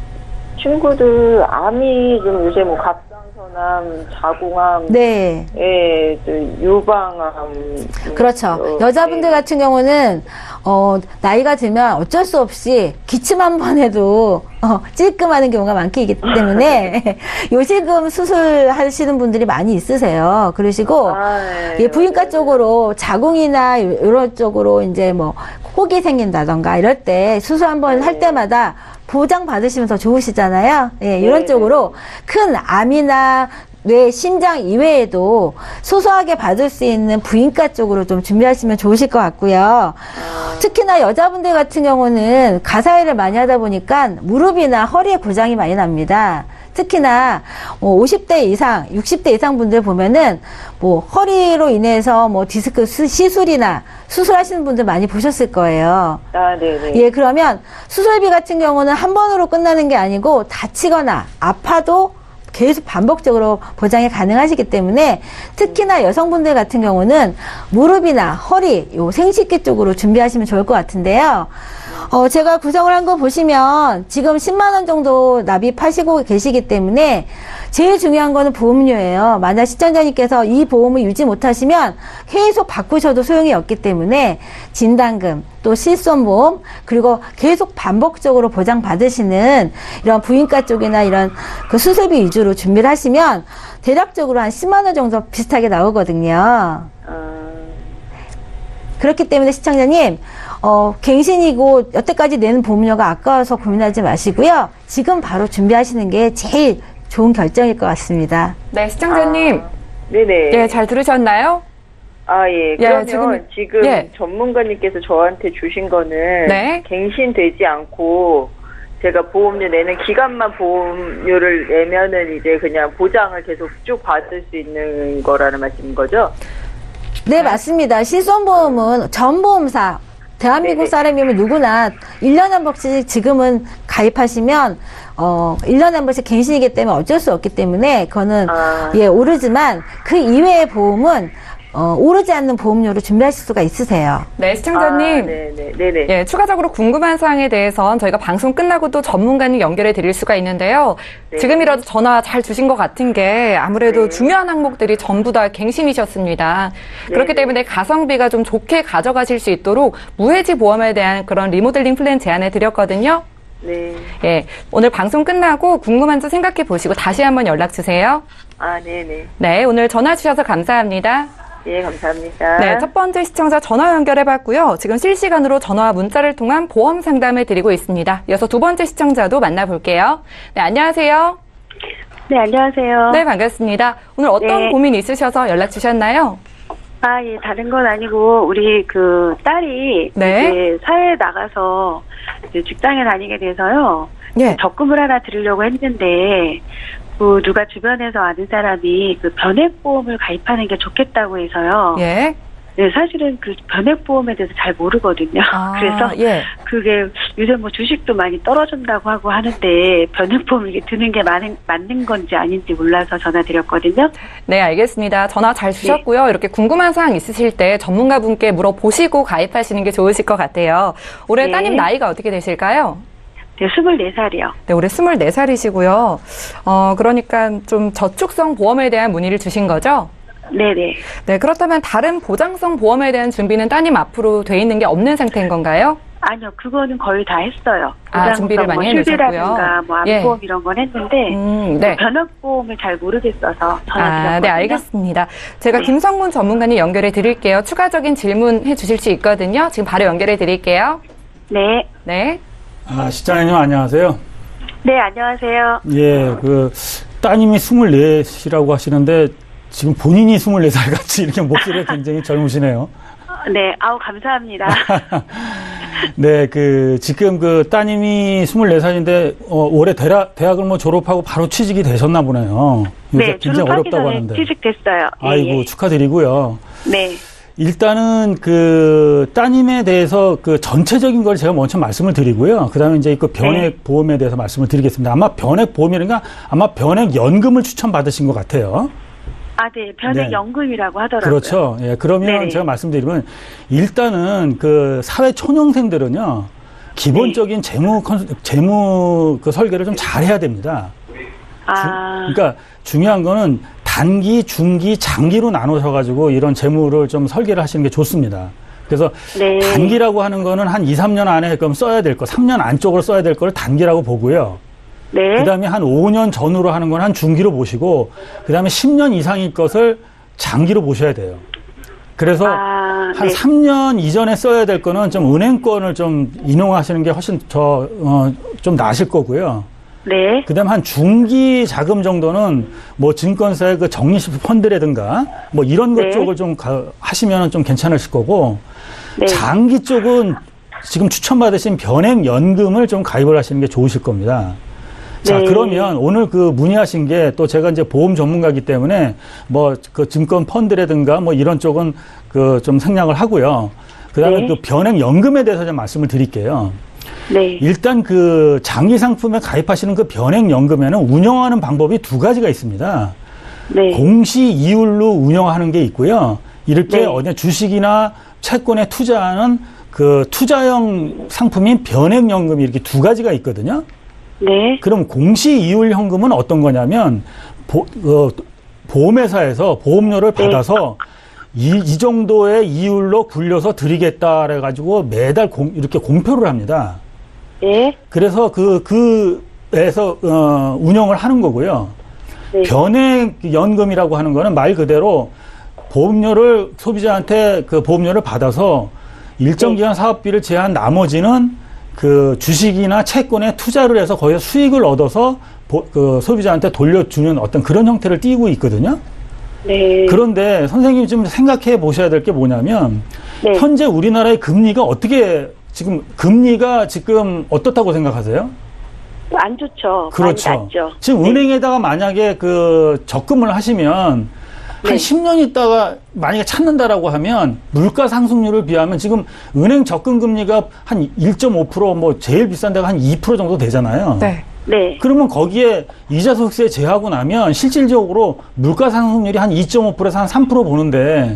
친구들 암이 좀 요새 뭐 갑상선암, 자궁암, 네. 예, 또 유방암. 그렇죠. 어, 여자분들 예. 같은 경우는 어, 나이가 들면 어쩔 수 없이 기침 한 번 해도 어, 찔끔하는 경우가 많기 때문에 요실금 수술하시는 분들이 많이 있으세요. 그러시고 아, 네. 예, 부인과 쪽으로 자궁이나 이런 쪽으로 이제 뭐 혹이 생긴다던가 이럴 때 수술 한번 할 때마다 보장 받으시면 더 좋으시잖아요. 예, 이런 네. 쪽으로 큰 암이나 뇌, 심장 이외에도 소소하게 받을 수 있는 부인과 쪽으로 좀 준비하시면 좋으실 것 같고요. 특히나 여자분들 같은 경우는 가사일을 많이 하다 보니까 무릎이나 허리에 고장이 많이 납니다. 특히나 뭐 오십 대 이상, 육십 대 이상 분들 보면은 뭐 허리로 인해서 뭐 디스크 수, 시술이나 수술하시는 분들 많이 보셨을 거예요. 아, 네네. 예, 그러면 수술비 같은 경우는 한 번으로 끝나는 게 아니고 다치거나 아파도 계속 반복적으로 보장이 가능하시기 때문에 특히나 여성분들 같은 경우는 무릎이나 허리, 요 생식기 쪽으로 준비하시면 좋을 것 같은데요. 어, 제가 구성을 한 거 보시면 지금 십만 원 정도 납입하시고 계시기 때문에 제일 중요한 거는 보험료예요. 만약 시청자님께서 이 보험을 유지 못하시면 계속 바꾸셔도 소용이 없기 때문에 진단금, 또 실손보험, 그리고 계속 반복적으로 보장받으시는 이런 부인과 쪽이나 이런 그 수술비 위주로 준비를 하시면 대략적으로 한 십만 원 정도 비슷하게 나오거든요. 아, 그렇기 때문에 시청자님, 어, 갱신이고 여태까지 내는 보험료가 아까워서 고민하지 마시고요. 지금 바로 준비하시는 게 제일 좋은 결정일 것 같습니다. 네, 시청자님. 아, 네네. 예, 잘 들으셨나요? 아, 예. 예, 그러면 지금- 지금, 예. 전문가님께서 저한테 주신 거는 네. 갱신되지 않고 제가 보험료 내는 기간만 보험료를 내면은 이제 그냥 보장을 계속 쭉 받을 수 있는 거라는 말씀인 거죠? 네, 맞습니다. 실손보험은 전 보험사, 대한민국 네네. 사람이면 누구나 일 년에 한 번씩 지금은 가입하시면, 어, 일 년에 한 번씩 갱신이기 때문에 어쩔 수 없기 때문에, 그거는, 아. 예, 오르지만, 그 이외의 보험은, 어, 오르지 않는 보험료를 준비하실 수가 있으세요. 네, 시청자님. 아, 네네, 네네. 예, 추가적으로 궁금한 사항에 대해서는 저희가 방송 끝나고 또 전문가님 연결해 드릴 수가 있는데요. 네. 지금이라도 전화 잘 주신 것 같은 게 아무래도 네. 중요한 항목들이 전부 다 갱신이셨습니다. 네. 그렇기 때문에 가성비가 좀 좋게 가져가실 수 있도록 무해지 보험에 대한 그런 리모델링 플랜 제안해 드렸거든요. 네. 예, 오늘 방송 끝나고 궁금한 점 생각해 보시고 다시 한번 연락 주세요. 아, 네네. 네, 오늘 전화 주셔서 감사합니다. 예, 감사합니다. 네, 첫 번째 시청자 전화 연결해봤고요. 지금 실시간으로 전화와 문자를 통한 보험 상담을 드리고 있습니다. 이어서 두 번째 시청자도 만나볼게요. 네, 안녕하세요. 네, 안녕하세요. 네, 반갑습니다. 오늘 어떤 네. 고민 있으셔서 연락 주셨나요? 아, 예, 다른 건 아니고, 우리 그 딸이 네. 이제 사회에 나가서 이제 직장에 다니게 돼서요. 예. 적금을 하나 드리려고 했는데, 그 누가 주변에서 아는 사람이 그 변액보험을 가입하는 게 좋겠다고 해서요. 예. 네, 사실은 그 변액보험에 대해서 잘 모르거든요. 아, 그래서 예. 그게 요새 뭐 주식도 많이 떨어진다고 하고 하는데 변액보험 이게 드는 게 맞는, 맞는 건지 아닌지 몰라서 전화드렸거든요. 네, 알겠습니다. 전화 잘 주셨고요. 이렇게 궁금한 사항 있으실 때 전문가분께 물어보시고 가입하시는 게 좋으실 것 같아요. 올해 네. 따님 나이가 어떻게 되실까요? 네, 스물네 살이요. 네, 올해 스물네 살이시고요. 어, 그러니까 좀 저축성 보험에 대한 문의를 주신 거죠? 네네. 네, 그렇다면 다른 보장성 보험에 대한 준비는 따님 앞으로 돼 있는 게 없는 상태인 건가요? 아니요, 그거는 거의 다 했어요. 아, 준비를 많이 해놓으셨고요. 실비라든가 뭐 예. 암보험 이런 건 했는데 음, 네. 변액보험을 잘 모르겠어서 전화드렸거든요. 아, 네, 알겠습니다. 제가 네. 김성문 전문가님 연결해 드릴게요. 추가적인 질문 해 주실 수 있거든요. 지금 바로 연결해 드릴게요. 네. 네. 아, 시장님 안녕하세요. 네, 안녕하세요. 예, 그 따님이 스물넷이라고 하시는데 지금 본인이 스물네 살 같이 이렇게 목소리가 굉장히 젊으시네요. 네, 아우 감사합니다. 네, 그 지금 그 따님이 스물네 살인데 어, 올해 대학 대학을 뭐 졸업하고 바로 취직이 되셨나 보네요. 요새 네, 굉장히 졸업하기 어렵다고 전에 하는데. 취직됐어요. 예, 아이고 예. 축하드리고요. 네. 일단은 그 따님에 대해서 그 전체적인 걸 제가 먼저 말씀을 드리고요. 그다음에 이제 그 변액 보험에 대해서 말씀을 드리겠습니다. 아마 변액 보험이라든가 아마 변액 연금을 추천 받으신 것 같아요. 아, 네, 변액연금이라고 하더라고요. 그렇죠. 예, 그러면 네네. 제가 말씀드리면 일단은 그 사회 초년생들은요 기본적인 재무 컨 재무 그 설계를 좀 잘해야 됩니다. 아, 주, 그러니까 중요한 거는 단기, 중기, 장기로 나눠서 가지고 이런 재무를 좀 설계를 하시는 게 좋습니다. 그래서 네. 단기라고 하는 거는 한 이, 삼 년 안에 그럼 써야 될 거, 삼 년 안쪽으로 써야 될 거를 단기라고 보고요. 네. 그다음에 한 오 년 전후로 하는 건 한 중기로 보시고 그다음에 십 년 이상일 것을 장기로 보셔야 돼요. 그래서 아, 한 네. 삼 년 이전에 써야 될 거는 좀 은행권을 좀 인용하시는 게 훨씬 더, 어, 좀 나으실 거고요. 네. 그 다음에 한 중기 자금 정도는 뭐 증권사의 그 적립식 펀드라든가 뭐 이런 것 네. 쪽을 좀 가, 하시면 좀 괜찮으실 거고 네. 장기 쪽은 지금 추천받으신 변액연금을 좀 가입을 하시는 게 좋으실 겁니다. 자, 네. 그러면 오늘 그 문의하신 게 또 제가 이제 보험 전문가이기 때문에 뭐 그 증권 펀드라든가 뭐 이런 쪽은 그 좀 생략을 하고요. 그 다음에 네. 그 변액연금에 대해서 좀 말씀을 드릴게요. 네. 일단 그 장기 상품에 가입하시는 그 변액연금에는 운영하는 방법이 두 가지가 있습니다. 네. 공시 이율로 운영하는 게 있고요. 이렇게 네. 어디 주식이나 채권에 투자하는 그 투자형 상품인 변액연금이 이렇게 두 가지가 있거든요. 네. 그럼 공시 이율 현금은 어떤 거냐면 보, 어, 보험회사에서 보험료를 네. 받아서 이, 이 정도의 이율로 굴려서 드리겠다 그래가지고 매달 공, 이렇게 공표를 합니다. 네. 그래서 그, 그에서, 어, 운영을 하는 거고요. 네. 변액연금이라고 하는 거는 말 그대로 보험료를, 소비자한테 그 보험료를 받아서 일정 네. 기간 사업비를 제한 나머지는 그 주식이나 채권에 투자를 해서 거기서 수익을 얻어서 보, 그 소비자한테 돌려주는 어떤 그런 형태를 띠고 있거든요. 네. 그런데 선생님이 좀 생각해 보셔야 될 게 뭐냐면 네. 현재 우리나라의 금리가 어떻게 지금 금리가 지금 어떻다고 생각하세요? 안 좋죠. 그렇죠. 많이 낮죠. 지금 네. 은행에다가 만약에 그 적금을 하시면 한 네. 십 년 있다가 만약에 찾는다라고 하면 물가 상승률을 비하면 지금 은행 적금 금리가 한 일 점 오 퍼센트 뭐 제일 비싼 데가 한 이 퍼센트 정도 되잖아요. 네. 네. 그러면 거기에 이자 소득세 제하고 나면 실질적으로 물가 상승률이 한 이 점 오 퍼센트에서 한 삼 퍼센트 보는데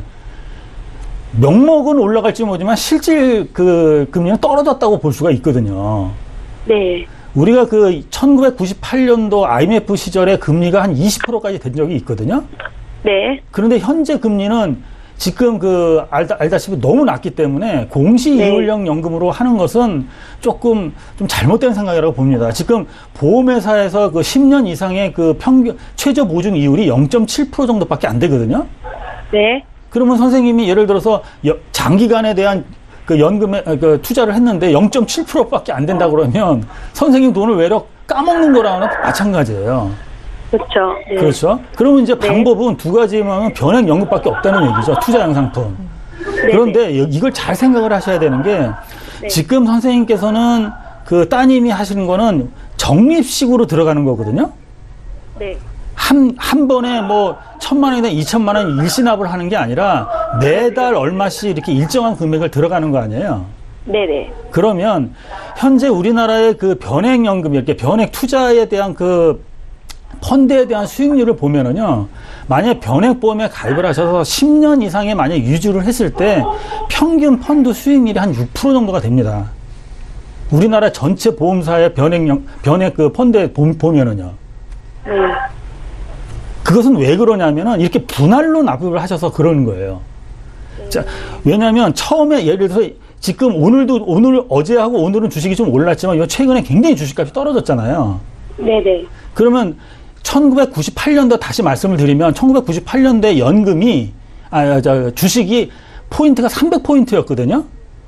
명목은 올라갈지 모르지만 실질 그 금리는 떨어졌다고 볼 수가 있거든요. 네. 우리가 그 천구백구십팔 년도 아이엠에프 시절에 금리가 한 이십 퍼센트까지 된 적이 있거든요. 네. 그런데 현재 금리는 지금 그 알다, 알다시피 너무 낮기 때문에 공시 네. 이율형 연금으로 하는 것은 조금 좀 잘못된 생각이라고 봅니다. 지금 보험회사에서 그 십 년 이상의 그 평균 최저 보증 이율이 영 점 칠 퍼센트 정도밖에 안 되거든요. 네. 그러면 선생님이 예를 들어서 여, 장기간에 대한 그 연금에 그 투자를 했는데 영 점 칠 퍼센트밖에 안 된다 그러면 선생님 돈을 외려 까먹는 거랑은 마찬가지예요. 그렇죠. 네. 그렇죠. 그러면 이제 네. 방법은 두 가지면 변액 연금밖에 없다는 얘기죠. 투자 양상품. 네. 그런데 이걸 잘 생각을 하셔야 되는 게 네. 지금 선생님께서는 그 따님이 하시는 거는 적립식으로 들어가는 거거든요. 네. 한, 한 번에 뭐, 천만 원이나 이천만 원 일시납을 하는 게 아니라 매달 얼마씩 이렇게 일정한 금액을 들어가는 거 아니에요? 네네. 그러면 현재 우리나라의 그 변액연금, 이렇게 변액 투자에 대한 그 펀드에 대한 수익률을 보면은요, 만약 변액보험에 가입을 하셔서 십 년 이상의 만약 유지를 했을 때 평균 펀드 수익률이 한 육 퍼센트 정도가 됩니다. 우리나라 전체 보험사의 변액, 변액 그 펀드에 보면은요. 네. 그것은 왜 그러냐면은 이렇게 분할로 납입을 하셔서 그러는 거예요. 자, 왜냐하면 처음에 예를 들어서 지금 오늘도 오늘 어제하고 오늘은 주식이 좀 올랐지만 이 최근에 굉장히 주식값이 떨어졌잖아요. 네네. 그러면 천구백구십팔 년도 다시 말씀을 드리면 천구백구십팔 년도에 연금이 아, 저 주식이 포인트가 삼백 포인트였거든요.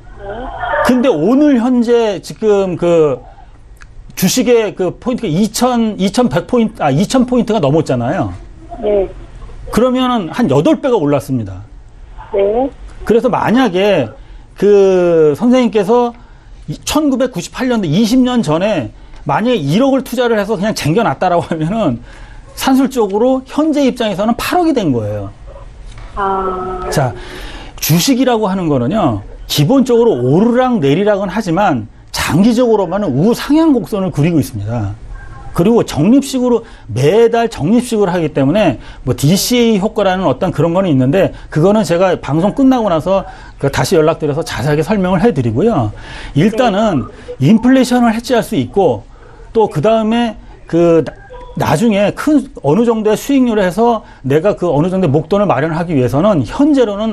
근데 오늘 현재 지금 그 주식의 그 포인트가 이천, 이천백 포인트, 아, 이천 포인트가 넘었잖아요. 네. 그러면은 한 여덟 배가 올랐습니다. 네. 그래서 만약에 그 선생님께서 천구백구십팔 년도 이십 년 전에 만약에 일억을 투자를 해서 그냥 쟁겨놨다라고 하면은 산술적으로 현재 입장에서는 팔억이 된 거예요. 아. 자, 주식이라고 하는 거는요, 기본적으로 오르락 내리락은 하지만 장기적으로만은 우상향 곡선을 그리고 있습니다. 그리고 적립식으로 매달 적립식으로 하기 때문에 뭐 디씨에이 효과라는 어떤 그런 거는 있는데 그거는 제가 방송 끝나고 나서 다시 연락드려서 자세하게 설명을 해드리고요. 일단은 인플레이션을 해지할 수 있고 또 그 다음에 그 나중에 큰 어느 정도의 수익률을 해서 내가 그 어느 정도의 목돈을 마련하기 위해서는 현재로는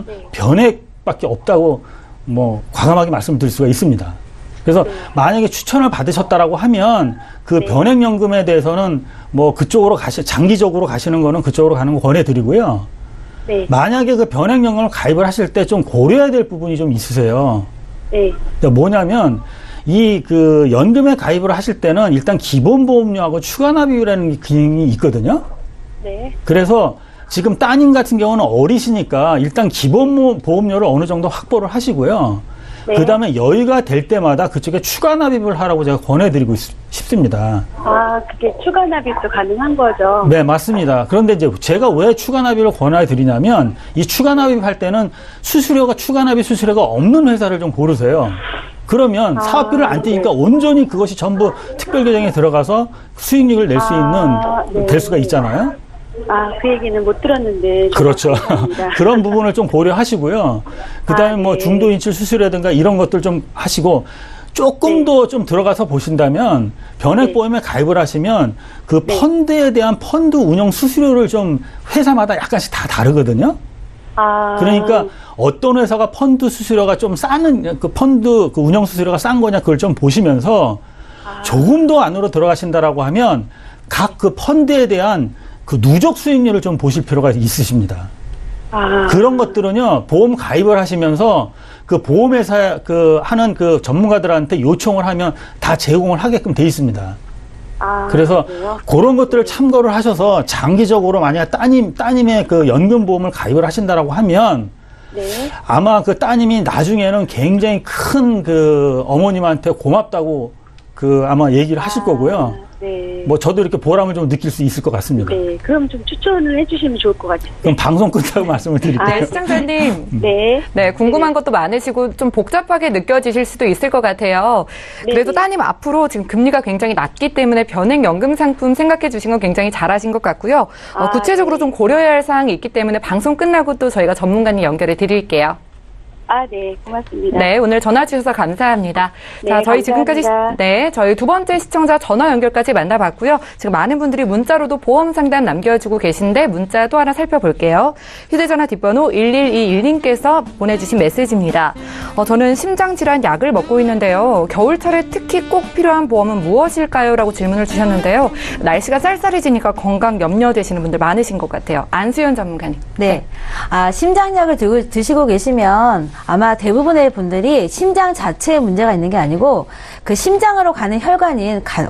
변액밖에 없다고 뭐 과감하게 말씀드릴 수가 있습니다. 그래서 네. 만약에 추천을 받으셨다라고 하면 그 네. 변액연금에 대해서는 뭐 그쪽으로 가시, 장기적으로 가시는 거는 그쪽으로 가는 거 권해드리고요. 네. 만약에 그 변액연금을 가입을 하실 때 좀 고려해야 될 부분이 좀 있으세요. 네. 그러니까 뭐냐면 이 그 연금에 가입을 하실 때는 일단 기본보험료하고 추가납입이라는 기능이 있거든요. 네. 그래서 지금 따님 같은 경우는 어리시니까 일단 기본보험료를 어느 정도 확보를 하시고요. 네. 그 다음에 여유가 될 때마다 그쪽에 추가 납입을 하라고 제가 권해드리고 있, 싶습니다. 아, 그게 추가 납입도 가능한 거죠? 네, 맞습니다. 그런데 이제 제가 왜 추가 납입을 권해드리냐면 이 추가 납입할 때는 수수료가 추가 납입 수수료가 없는 회사를 좀 고르세요. 그러면 아, 사업비를 안 떼니까 네. 온전히 그것이 전부 특별계정에 들어가서 수익률을 낼 수 아, 있는 네. 될 수가 있잖아요. 아, 그 얘기는 못 들었는데. 그렇죠. 그런 부분을 좀 고려하시고요. 그 다음에 아, 네. 뭐 중도 인출 수수료라든가 이런 것들 좀 하시고 조금 네. 더 좀 들어가서 보신다면 변액보험에 네. 가입을 하시면 그 네. 펀드에 대한 펀드 운영 수수료를 좀 회사마다 약간씩 다 다르거든요. 아. 그러니까 어떤 회사가 펀드 수수료가 좀 싸는 그 펀드 그 운영 수수료가 싼 거냐 그걸 좀 보시면서 아. 조금 더 안으로 들어가신다라고 하면 각 그 펀드에 대한 그 누적 수익률을 좀 보실 필요가 있으십니다. 아. 그런 것들은요, 보험 가입을 하시면서 그 보험회사 그 하는 그 전문가들한테 요청을 하면 다 제공을 하게끔 돼 있습니다. 아, 그래서 그래요? 그런 것들을 참고를 하셔서 장기적으로 만약 따님, 따님의 그 연금보험을 가입을 하신다라고 하면 네. 아마 그 따님이 나중에는 굉장히 큰 그 어머님한테 고맙다고 그 아마 얘기를 하실 아. 거고요. 네. 뭐 저도 이렇게 보람을 좀 느낄 수 있을 것 같습니다. 네. 그럼 좀 추천을 해주시면 좋을 것 같아요. 그럼 방송 끝나고 말씀을 드릴게요. 네, 시청자님. 네. 네, 궁금한 것도 많으시고 좀 복잡하게 느껴지실 수도 있을 것 같아요. 그래도 네네. 따님 앞으로 지금 금리가 굉장히 낮기 때문에 변액연금 상품 생각해 주신 건 굉장히 잘하신 것 같고요. 어, 아, 구체적으로 네. 좀 고려해야 할 사항이 있기 때문에 방송 끝나고 또 저희가 전문가님 연결해 드릴게요. 아, 네. 고맙습니다. 네, 오늘 전화 주셔서 감사합니다. 네, 자, 저희 지금까지, 감사합니다. 네, 저희 두 번째 시청자 전화 연결까지 만나봤고요. 지금 많은 분들이 문자로도 보험 상담 남겨주고 계신데 문자 또 하나 살펴볼게요. 휴대전화 뒷번호 일일이일 님께서 보내주신 메시지입니다. 어, 저는 심장질환 약을 먹고 있는데요. 겨울철에 특히 꼭 필요한 보험은 무엇일까요? 라고 질문을 주셨는데요. 날씨가 쌀쌀해지니까 건강 염려되시는 분들 많으신 것 같아요. 안수연 전문가님. 네. 아, 심장약을 드, 드시고 계시면 아마 대부분의 분들이 심장 자체에 문제가 있는 게 아니고 그 심장으로 가는 혈관인 가,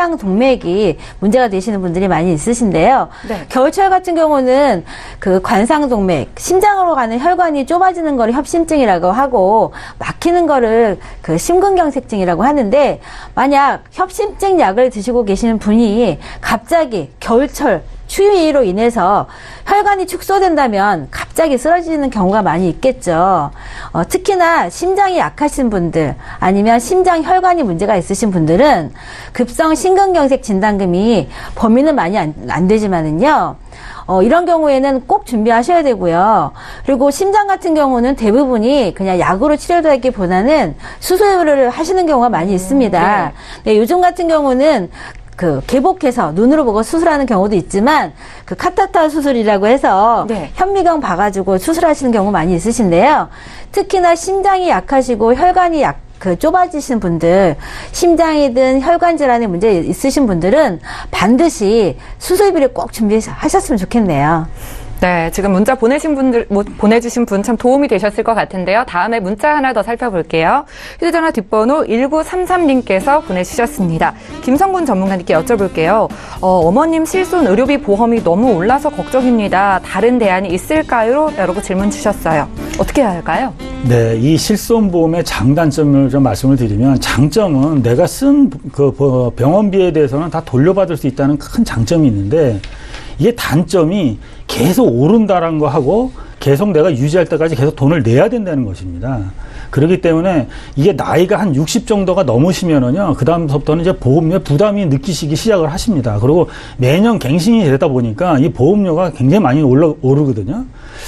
관상동맥이 문제가 되시는 분들이 많이 있으신데요. 네. 겨울철 같은 경우는 그 관상동맥, 심장으로 가는 혈관이 좁아지는 걸 협심증이라고 하고 막히는 거를 그 심근경색증이라고 하는데 만약 협심증 약을 드시고 계시는 분이 갑자기 겨울철 추위로 인해서 혈관이 축소된다면 갑자기 쓰러지는 경우가 많이 있겠죠. 어, 특히나 심장이 약하신 분들 아니면 심장 혈관이 문제가 있으신 분들은 급성 심근경색 진단금이 범위는 많이 안, 안 되지만은요. 어, 이런 경우에는 꼭 준비하셔야 되고요. 그리고 심장 같은 경우는 대부분이 그냥 약으로 치료되기보다는 수술을 하시는 경우가 많이 있습니다. 네, 요즘 같은 경우는 그 개복해서 눈으로 보고 수술하는 경우도 있지만 그 카타타 수술이라고 해서 네. 현미경 봐가지고 수술하시는 경우 많이 있으신데요. 특히나 심장이 약하시고 혈관이 약 그 좁아지신 분들, 심장이든 혈관 질환에 문제 있으신 분들은 반드시 수술비를 꼭 준비하셨으면 좋겠네요. 네, 지금 문자 보내신 분들, 뭐, 보내주신 분 참 도움이 되셨을 것 같은데요. 다음에 문자 하나 더 살펴볼게요. 휴대전화 뒷번호 일구삼삼 님께서 보내주셨습니다. 김성군 전문가님께 여쭤볼게요. 어, 어머님 실손 의료비 보험이 너무 올라서 걱정입니다. 다른 대안이 있을까요? 라고 질문 주셨어요. 어떻게 해야 할까요? 네, 이 실손보험의 장단점을 좀 말씀을 드리면 장점은 내가 쓴 그 병원비에 대해서는 다 돌려받을 수 있다는 큰 장점이 있는데 이게 단점이 계속 오른다는 거하고 계속 내가 유지할 때까지 계속 돈을 내야 된다는 것입니다. 그렇기 때문에 이게 나이가 한 육십 정도가 넘으시면은요, 그 다음부터는 이제 보험료 부담이 느끼시기 시작을 하십니다. 그리고 매년 갱신이 되다 보니까 이 보험료가 굉장히 많이 올라, 오르거든요.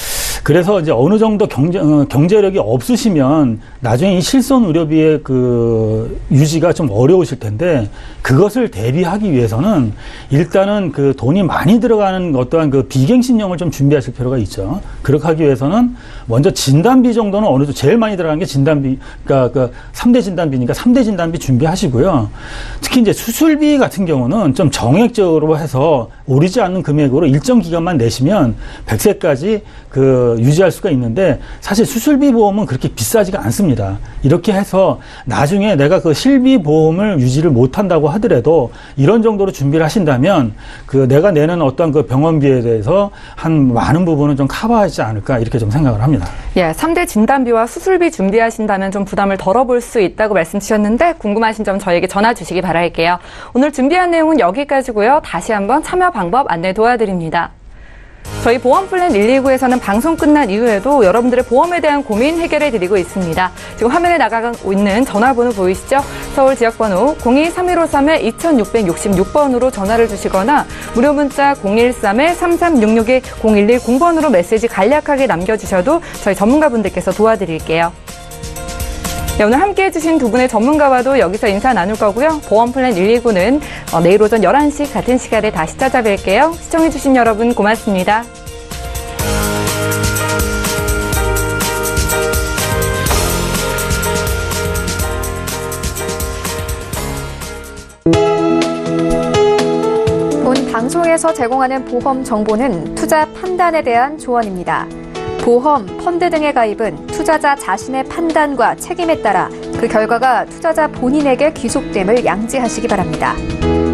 그래서 이제 어느 정도 경제, 어, 경제력이 없으시면 나중에 이 실손 의료비의 그 유지가 좀 어려우실 텐데 그것을 대비하기 위해서는 일단은 그 돈이 많이 들어가는 어떠한 그 비갱신형을 좀 준비하실 필요가 있죠. 그렇게 하기 위해서는 먼저 진단비 정도는 어느 정도 제일 많이 들어가는 게 진단비, 그러니까 그 삼 대 진단비니까 삼 대 진단비 준비하시고요. 특히 이제 수술비 같은 경우는 좀 정액적으로 해서 오르지 않는 금액으로 일정 기간만 내시면 백 세까지 그 유지할 수가 있는데 사실 수술비 보험은 그렇게 비싸지가 않습니다. 이렇게 해서 나중에 내가 그 실비 보험을 유지를 못한다고 하더라도 이런 정도로 준비를 하신다면 그 내가 내는 어떤 그 병원비에 대해서 한 많은 부분은 좀 커버하지 않을까 이렇게 좀 생각을 합니다. 예, 삼 대 진단비와 수술비 준비하신다면 좀 부담을 덜어볼 수 있다고 말씀 주셨는데 궁금하신 점 저에게 전화 주시기 바랄게요. 오늘 준비한 내용은 여기까지고요. 다시 한번 참여 방법 안내 도와드립니다. 저희 보험플랜 일이구에서는 방송 끝난 이후에도 여러분들의 보험에 대한 고민 해결해 드리고 있습니다. 지금 화면에 나가고 있는 전화번호 보이시죠? 서울 지역번호 공이 삼일오삼 이육육육 번으로 전화를 주시거나 무료 문자 공일삼 삼삼육육 공일일 번으로 메시지 간략하게 남겨주셔도 저희 전문가분들께서 도와드릴게요. 네, 오늘 함께해 주신 두 분의 전문가와도 여기서 인사 나눌 거고요. 보험플랜 일이구는 어, 내일 오전 열한 시 같은 시간에 다시 찾아뵐게요. 시청해 주신 여러분 고맙습니다. 본 방송에서 제공하는 보험 정보는 투자 판단에 대한 조언입니다. 보험, 펀드 등의 가입은 투자자 자신의 판단과 책임에 따라 그 결과가 투자자 본인에게 귀속됨을 양지하시기 바랍니다.